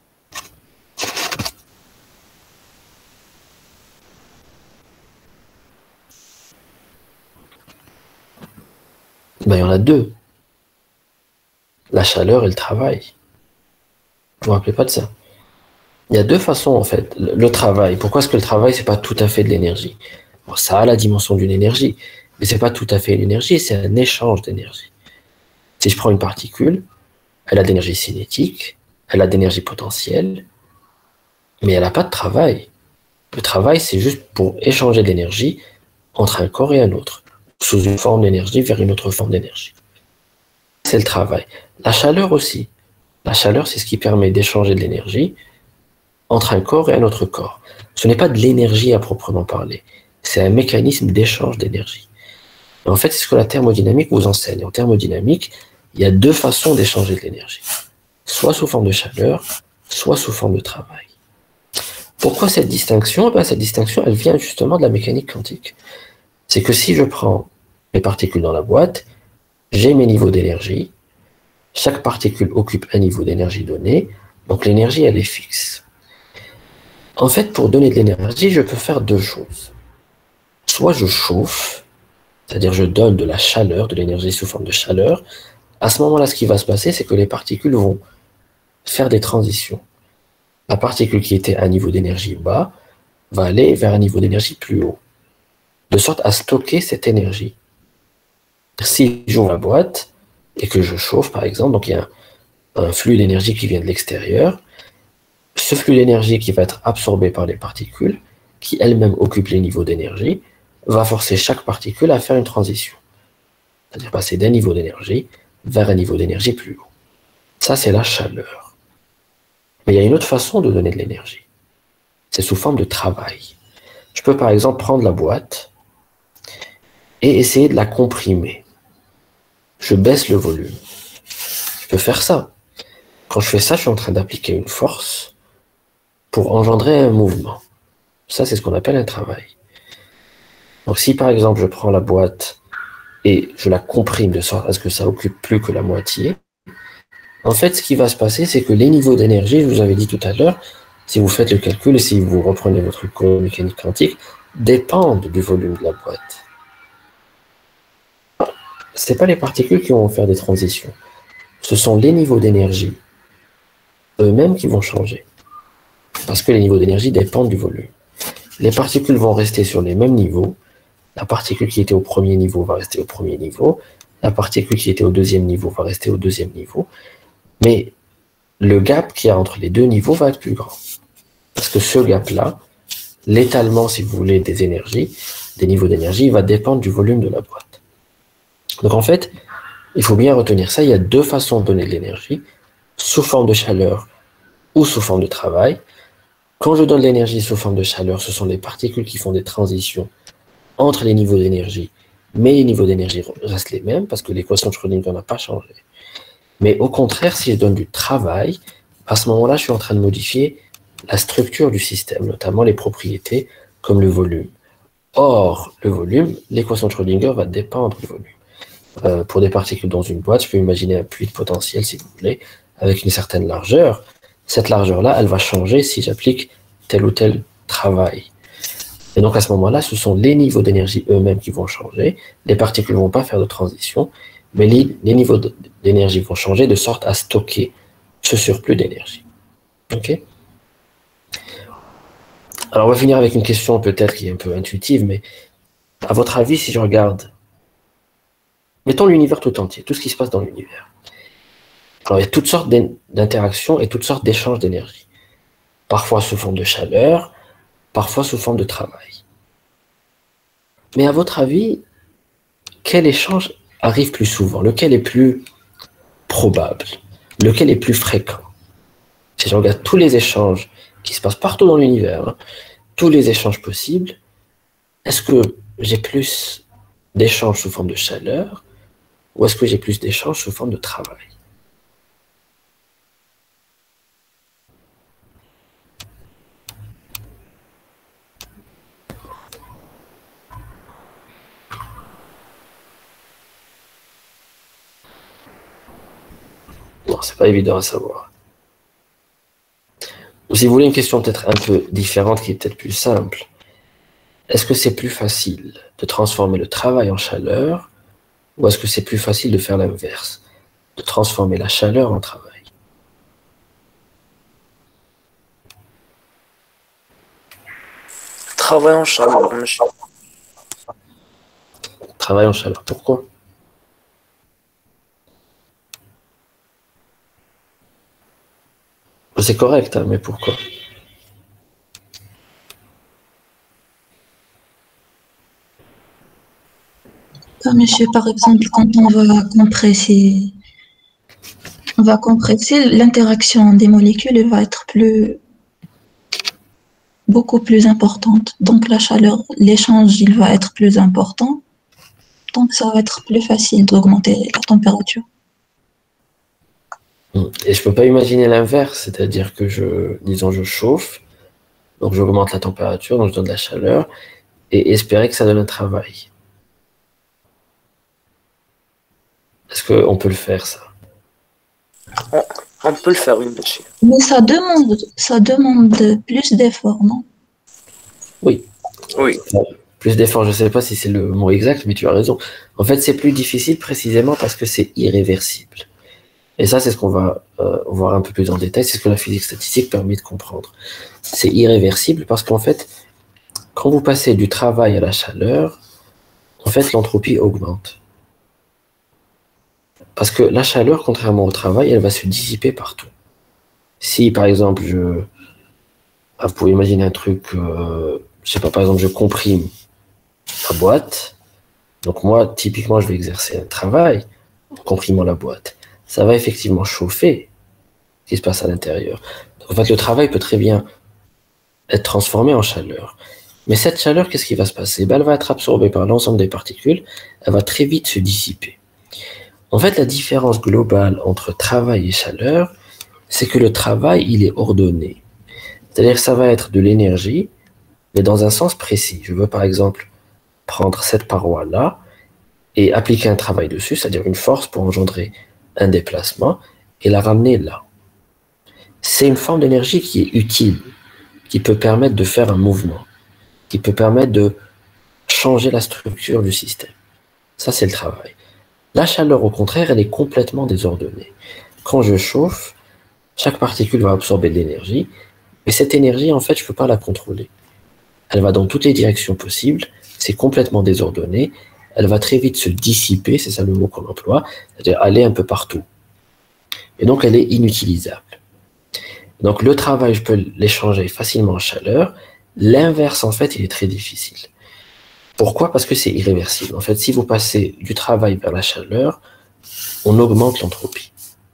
Ben, il y en a deux. La chaleur et le travail. Vous ne vous rappelez pas de ça? Il y a deux façons, en fait. Le travail. Pourquoi est-ce que le travail, c'est pas tout à fait de l'énergie? Bon, ça a la dimension d'une énergie, mais c'est pas tout à fait une énergie, c'est un échange d'énergie. Si je prends une particule, elle a de l'énergie cinétique, elle a de l'énergie potentielle, mais elle n'a pas de travail. Le travail, c'est juste pour échanger de l'énergie entre un corps et un autre, sous une forme d'énergie vers une autre forme d'énergie. C'est le travail. La chaleur aussi. La chaleur, c'est ce qui permet d'échanger de l'énergie entre un corps et un autre corps. Ce n'est pas de l'énergie à proprement parler. C'est un mécanisme d'échange d'énergie. En fait, c'est ce que la thermodynamique vous enseigne. En thermodynamique, il y a deux façons d'échanger de l'énergie. Soit sous forme de chaleur, soit sous forme de travail. Pourquoi cette distinction? Cette distinction, elle vient justement de la mécanique quantique. C'est que si je prends les particules dans la boîte, j'ai mes niveaux d'énergie. Chaque particule occupe un niveau d'énergie donné, donc l'énergie, elle est fixe. En fait, pour donner de l'énergie, je peux faire deux choses. Soit je chauffe, c'est-à-dire je donne de la chaleur, de l'énergie sous forme de chaleur. À ce moment-là, ce qui va se passer, c'est que les particules vont faire des transitions. La particule qui était à un niveau d'énergie bas va aller vers un niveau d'énergie plus haut, de sorte à stocker cette énergie. Si j'ouvre la boîte et que je chauffe, par exemple, donc il y a un flux d'énergie qui vient de l'extérieur, ce flux d'énergie qui va être absorbé par les particules, qui elles-mêmes occupent les niveaux d'énergie, va forcer chaque particule à faire une transition. C'est-à-dire passer d'un niveau d'énergie vers un niveau d'énergie plus haut. Ça, c'est la chaleur. Mais il y a une autre façon de donner de l'énergie. C'est sous forme de travail. Je peux par exemple prendre la boîte et essayer de la comprimer. Je baisse le volume. Je peux faire ça. Quand je fais ça, je suis en train d'appliquer une force pour engendrer un mouvement. Ça, c'est ce qu'on appelle un travail. Donc si par exemple je prends la boîte et je la comprime de sorte à ce que ça occupe plus que la moitié, en fait, ce qui va se passer, c'est que les niveaux d'énergie, je vous avais dit tout à l'heure, si vous faites le calcul et si vous reprenez votre cours de mécanique quantique, dépendent du volume de la boîte. Ce n'est pas les particules qui vont faire des transitions. Ce sont les niveaux d'énergie eux-mêmes qui vont changer. Parce que les niveaux d'énergie dépendent du volume. Les particules vont rester sur les mêmes niveaux. La particule qui était au premier niveau va rester au premier niveau. La particule qui était au deuxième niveau va rester au deuxième niveau. Mais le gap qu'il y a entre les deux niveaux va être plus grand. Parce que ce gap-là, l'étalement, si vous voulez, des énergies, des niveaux d'énergie, va dépendre du volume de la boîte. Donc en fait, il faut bien retenir ça, il y a deux façons de donner de l'énergie, sous forme de chaleur ou sous forme de travail. Quand je donne l'énergie sous forme de chaleur, ce sont les particules qui font des transitions entre les niveaux d'énergie, mais les niveaux d'énergie restent les mêmes parce que l'équation de Schrödinger n'a pas changé. Mais au contraire, si je donne du travail, à ce moment-là, je suis en train de modifier la structure du système, notamment les propriétés comme le volume. Or, le volume, l'équation de Schrödinger va dépendre du volume. Pour des particules dans une boîte, je peux imaginer un puits de potentiel, si vous voulez, avec une certaine largeur. Cette largeur-là, elle va changer si j'applique tel ou tel travail. Et donc à ce moment-là, ce sont les niveaux d'énergie eux-mêmes qui vont changer. Les particules ne vont pas faire de transition, mais les niveaux d'énergie vont changer de sorte à stocker ce surplus d'énergie. Ok? Alors on va finir avec une question peut-être qui est un peu intuitive, mais à votre avis, si je regarde, mettons l'univers tout entier, tout ce qui se passe dans l'univers. Alors il y a toutes sortes d'interactions et toutes sortes d'échanges d'énergie. Parfois sous forme de chaleur, parfois sous forme de travail. Mais à votre avis, quel échange arrive plus souvent? Lequel est plus probable? Lequel est plus fréquent? Si je regarde tous les échanges qui se passent partout dans l'univers, tous les échanges possibles, est-ce que j'ai plus d'échanges sous forme de chaleur ou est-ce que j'ai plus d'échanges sous forme de travail? Non, c'est pas évident à savoir. Ou si vous voulez une question peut-être un peu différente, qui est peut-être plus simple, est-ce que c'est plus facile de transformer le travail en chaleur ou est-ce que c'est plus facile de faire l'inverse, de transformer la chaleur en travail? Travail en chaleur, monsieur. Travail en chaleur, pourquoi? C'est correct, hein, mais pourquoi? Monsieur, par exemple, quand on va compresser, l'interaction des molécules elle va être beaucoup plus importante. Donc la chaleur, l'échange, il va être plus important. Donc ça va être plus facile d'augmenter la température. Et je peux pas imaginer l'inverse, c'est-à-dire que disons, je chauffe, Donc j'augmente la température, donc je donne de la chaleur, et espérer que ça donne un travail. Est-ce qu'on peut le faire, ça? On peut le faire, oui, monsieur. Mais ça demande plus d'efforts, non? Oui. Oui. Plus d'efforts, je ne sais pas si c'est le mot exact, mais tu as raison. En fait, c'est plus difficile précisément parce que c'est irréversible. Et ça, c'est ce qu'on va voir un peu plus en détail. C'est ce que la physique statistique permet de comprendre. C'est irréversible parce qu'en fait, quand vous passez du travail à la chaleur, en fait, l'entropie augmente. Parce que la chaleur, contrairement au travail, elle va se dissiper partout. Si, par exemple, vous pouvez imaginer un truc, je sais pas, par exemple, je comprime la boîte. Donc moi, typiquement, je vais exercer un travail en comprimant la boîte. Ça va effectivement chauffer ce qui se passe à l'intérieur. En fait, le travail peut très bien être transformé en chaleur. Mais cette chaleur, qu'est-ce qui va se passer? Ben, elle va être absorbée par l'ensemble des particules, elle va très vite se dissiper. En fait, la différence globale entre travail et chaleur, c'est que le travail, il est ordonné. C'est-à-dire que ça va être de l'énergie, mais dans un sens précis. Je veux par exemple prendre cette paroi-là et appliquer un travail dessus, c'est-à-dire une force pour engendrer un déplacement, et la ramener là. C'est une forme d'énergie qui est utile, qui peut permettre de faire un mouvement, qui peut permettre de changer la structure du système. Ça, c'est le travail. La chaleur, au contraire, elle est complètement désordonnée. Quand je chauffe, chaque particule va absorber de l'énergie, et cette énergie, en fait, je ne peux pas la contrôler. Elle va dans toutes les directions possibles, c'est complètement désordonné, elle va très vite se dissiper, c'est ça le mot qu'on emploie, c'est-à-dire aller un peu partout. Et donc, elle est inutilisable. Donc, le travail, je peux l'échanger facilement en chaleur. L'inverse, en fait, il est très difficile. Pourquoi? Parce que c'est irréversible. En fait, si vous passez du travail vers la chaleur, on augmente l'entropie.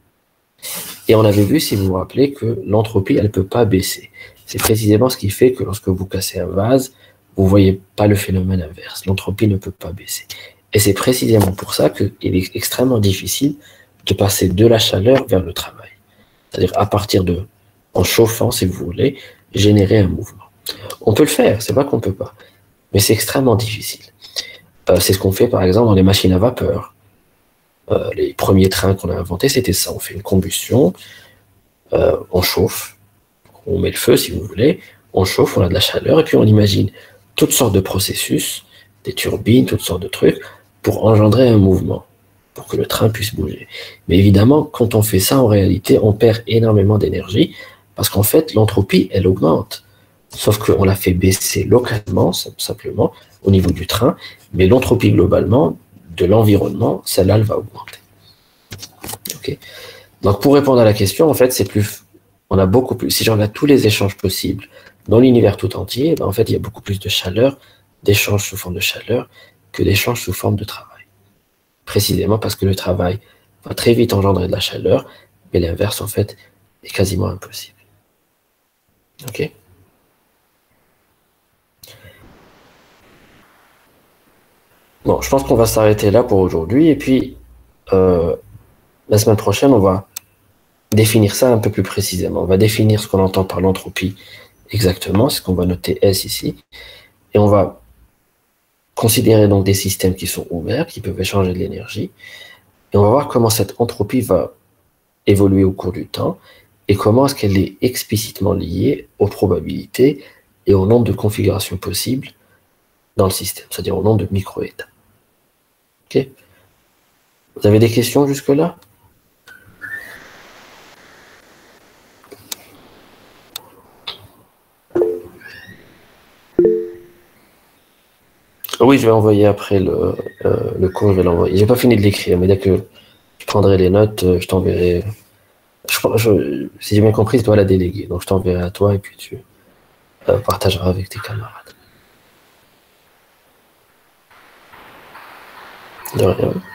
Et on avait vu, si vous vous rappelez, que l'entropie, elle ne peut pas baisser. C'est précisément ce qui fait que lorsque vous cassez un vase, vous ne voyez pas le phénomène inverse. L'entropie ne peut pas baisser. Et c'est précisément pour ça qu'il est extrêmement difficile de passer de la chaleur vers le travail. C'est-à-dire à partir de, en chauffant, si vous voulez, générer un mouvement. On peut le faire, c'est pas qu'on ne peut pas. Mais c'est extrêmement difficile. C'est ce qu'on fait par exemple dans les machines à vapeur. Les premiers trains qu'on a inventés, c'était ça. On fait une combustion, on chauffe, on met le feu si vous voulez, on chauffe, on a de la chaleur, et puis on imagine toutes sortes de processus, des turbines, toutes sortes de trucs, pour engendrer un mouvement, pour que le train puisse bouger. Mais évidemment, quand on fait ça, en réalité, on perd énormément d'énergie, parce qu'en fait, l'entropie, elle augmente. Sauf qu'on l'a fait baisser localement, simplement, au niveau du train, mais l'entropie globalement, de l'environnement, celle-là, elle va augmenter. Okay. Donc pour répondre à la question, en fait, c'est plus, on a beaucoup plus, si je regarde tous les échanges possibles dans l'univers tout entier, ben en fait, il y a beaucoup plus de chaleur, d'échanges sous forme de chaleur, que d'échanges sous forme de travail. Précisément parce que le travail va très vite engendrer de la chaleur, mais l'inverse, en fait, est quasiment impossible. Ok? Bon, je pense qu'on va s'arrêter là pour aujourd'hui, et puis la semaine prochaine, on va définir ça un peu plus précisément. On va définir ce qu'on entend par l'entropie exactement, c'est ce qu'on va noter S ici, et on va considérer donc des systèmes qui sont ouverts, qui peuvent échanger de l'énergie, et on va voir comment cette entropie va évoluer au cours du temps, et comment est-ce qu'elle est explicitement liée aux probabilités et au nombre de configurations possibles dans le système, c'est-à-dire au nombre de micro-états. Ok? Vous avez des questions jusque-là? Oui, je vais envoyer après le cours, je vais l'envoyer. J'ai pas fini de l'écrire, mais dès que je prendrai les notes, je t'enverrai. Si j'ai bien compris, je dois la déléguer. Donc je t'enverrai à toi et puis tu partageras avec tes camarades. De rien.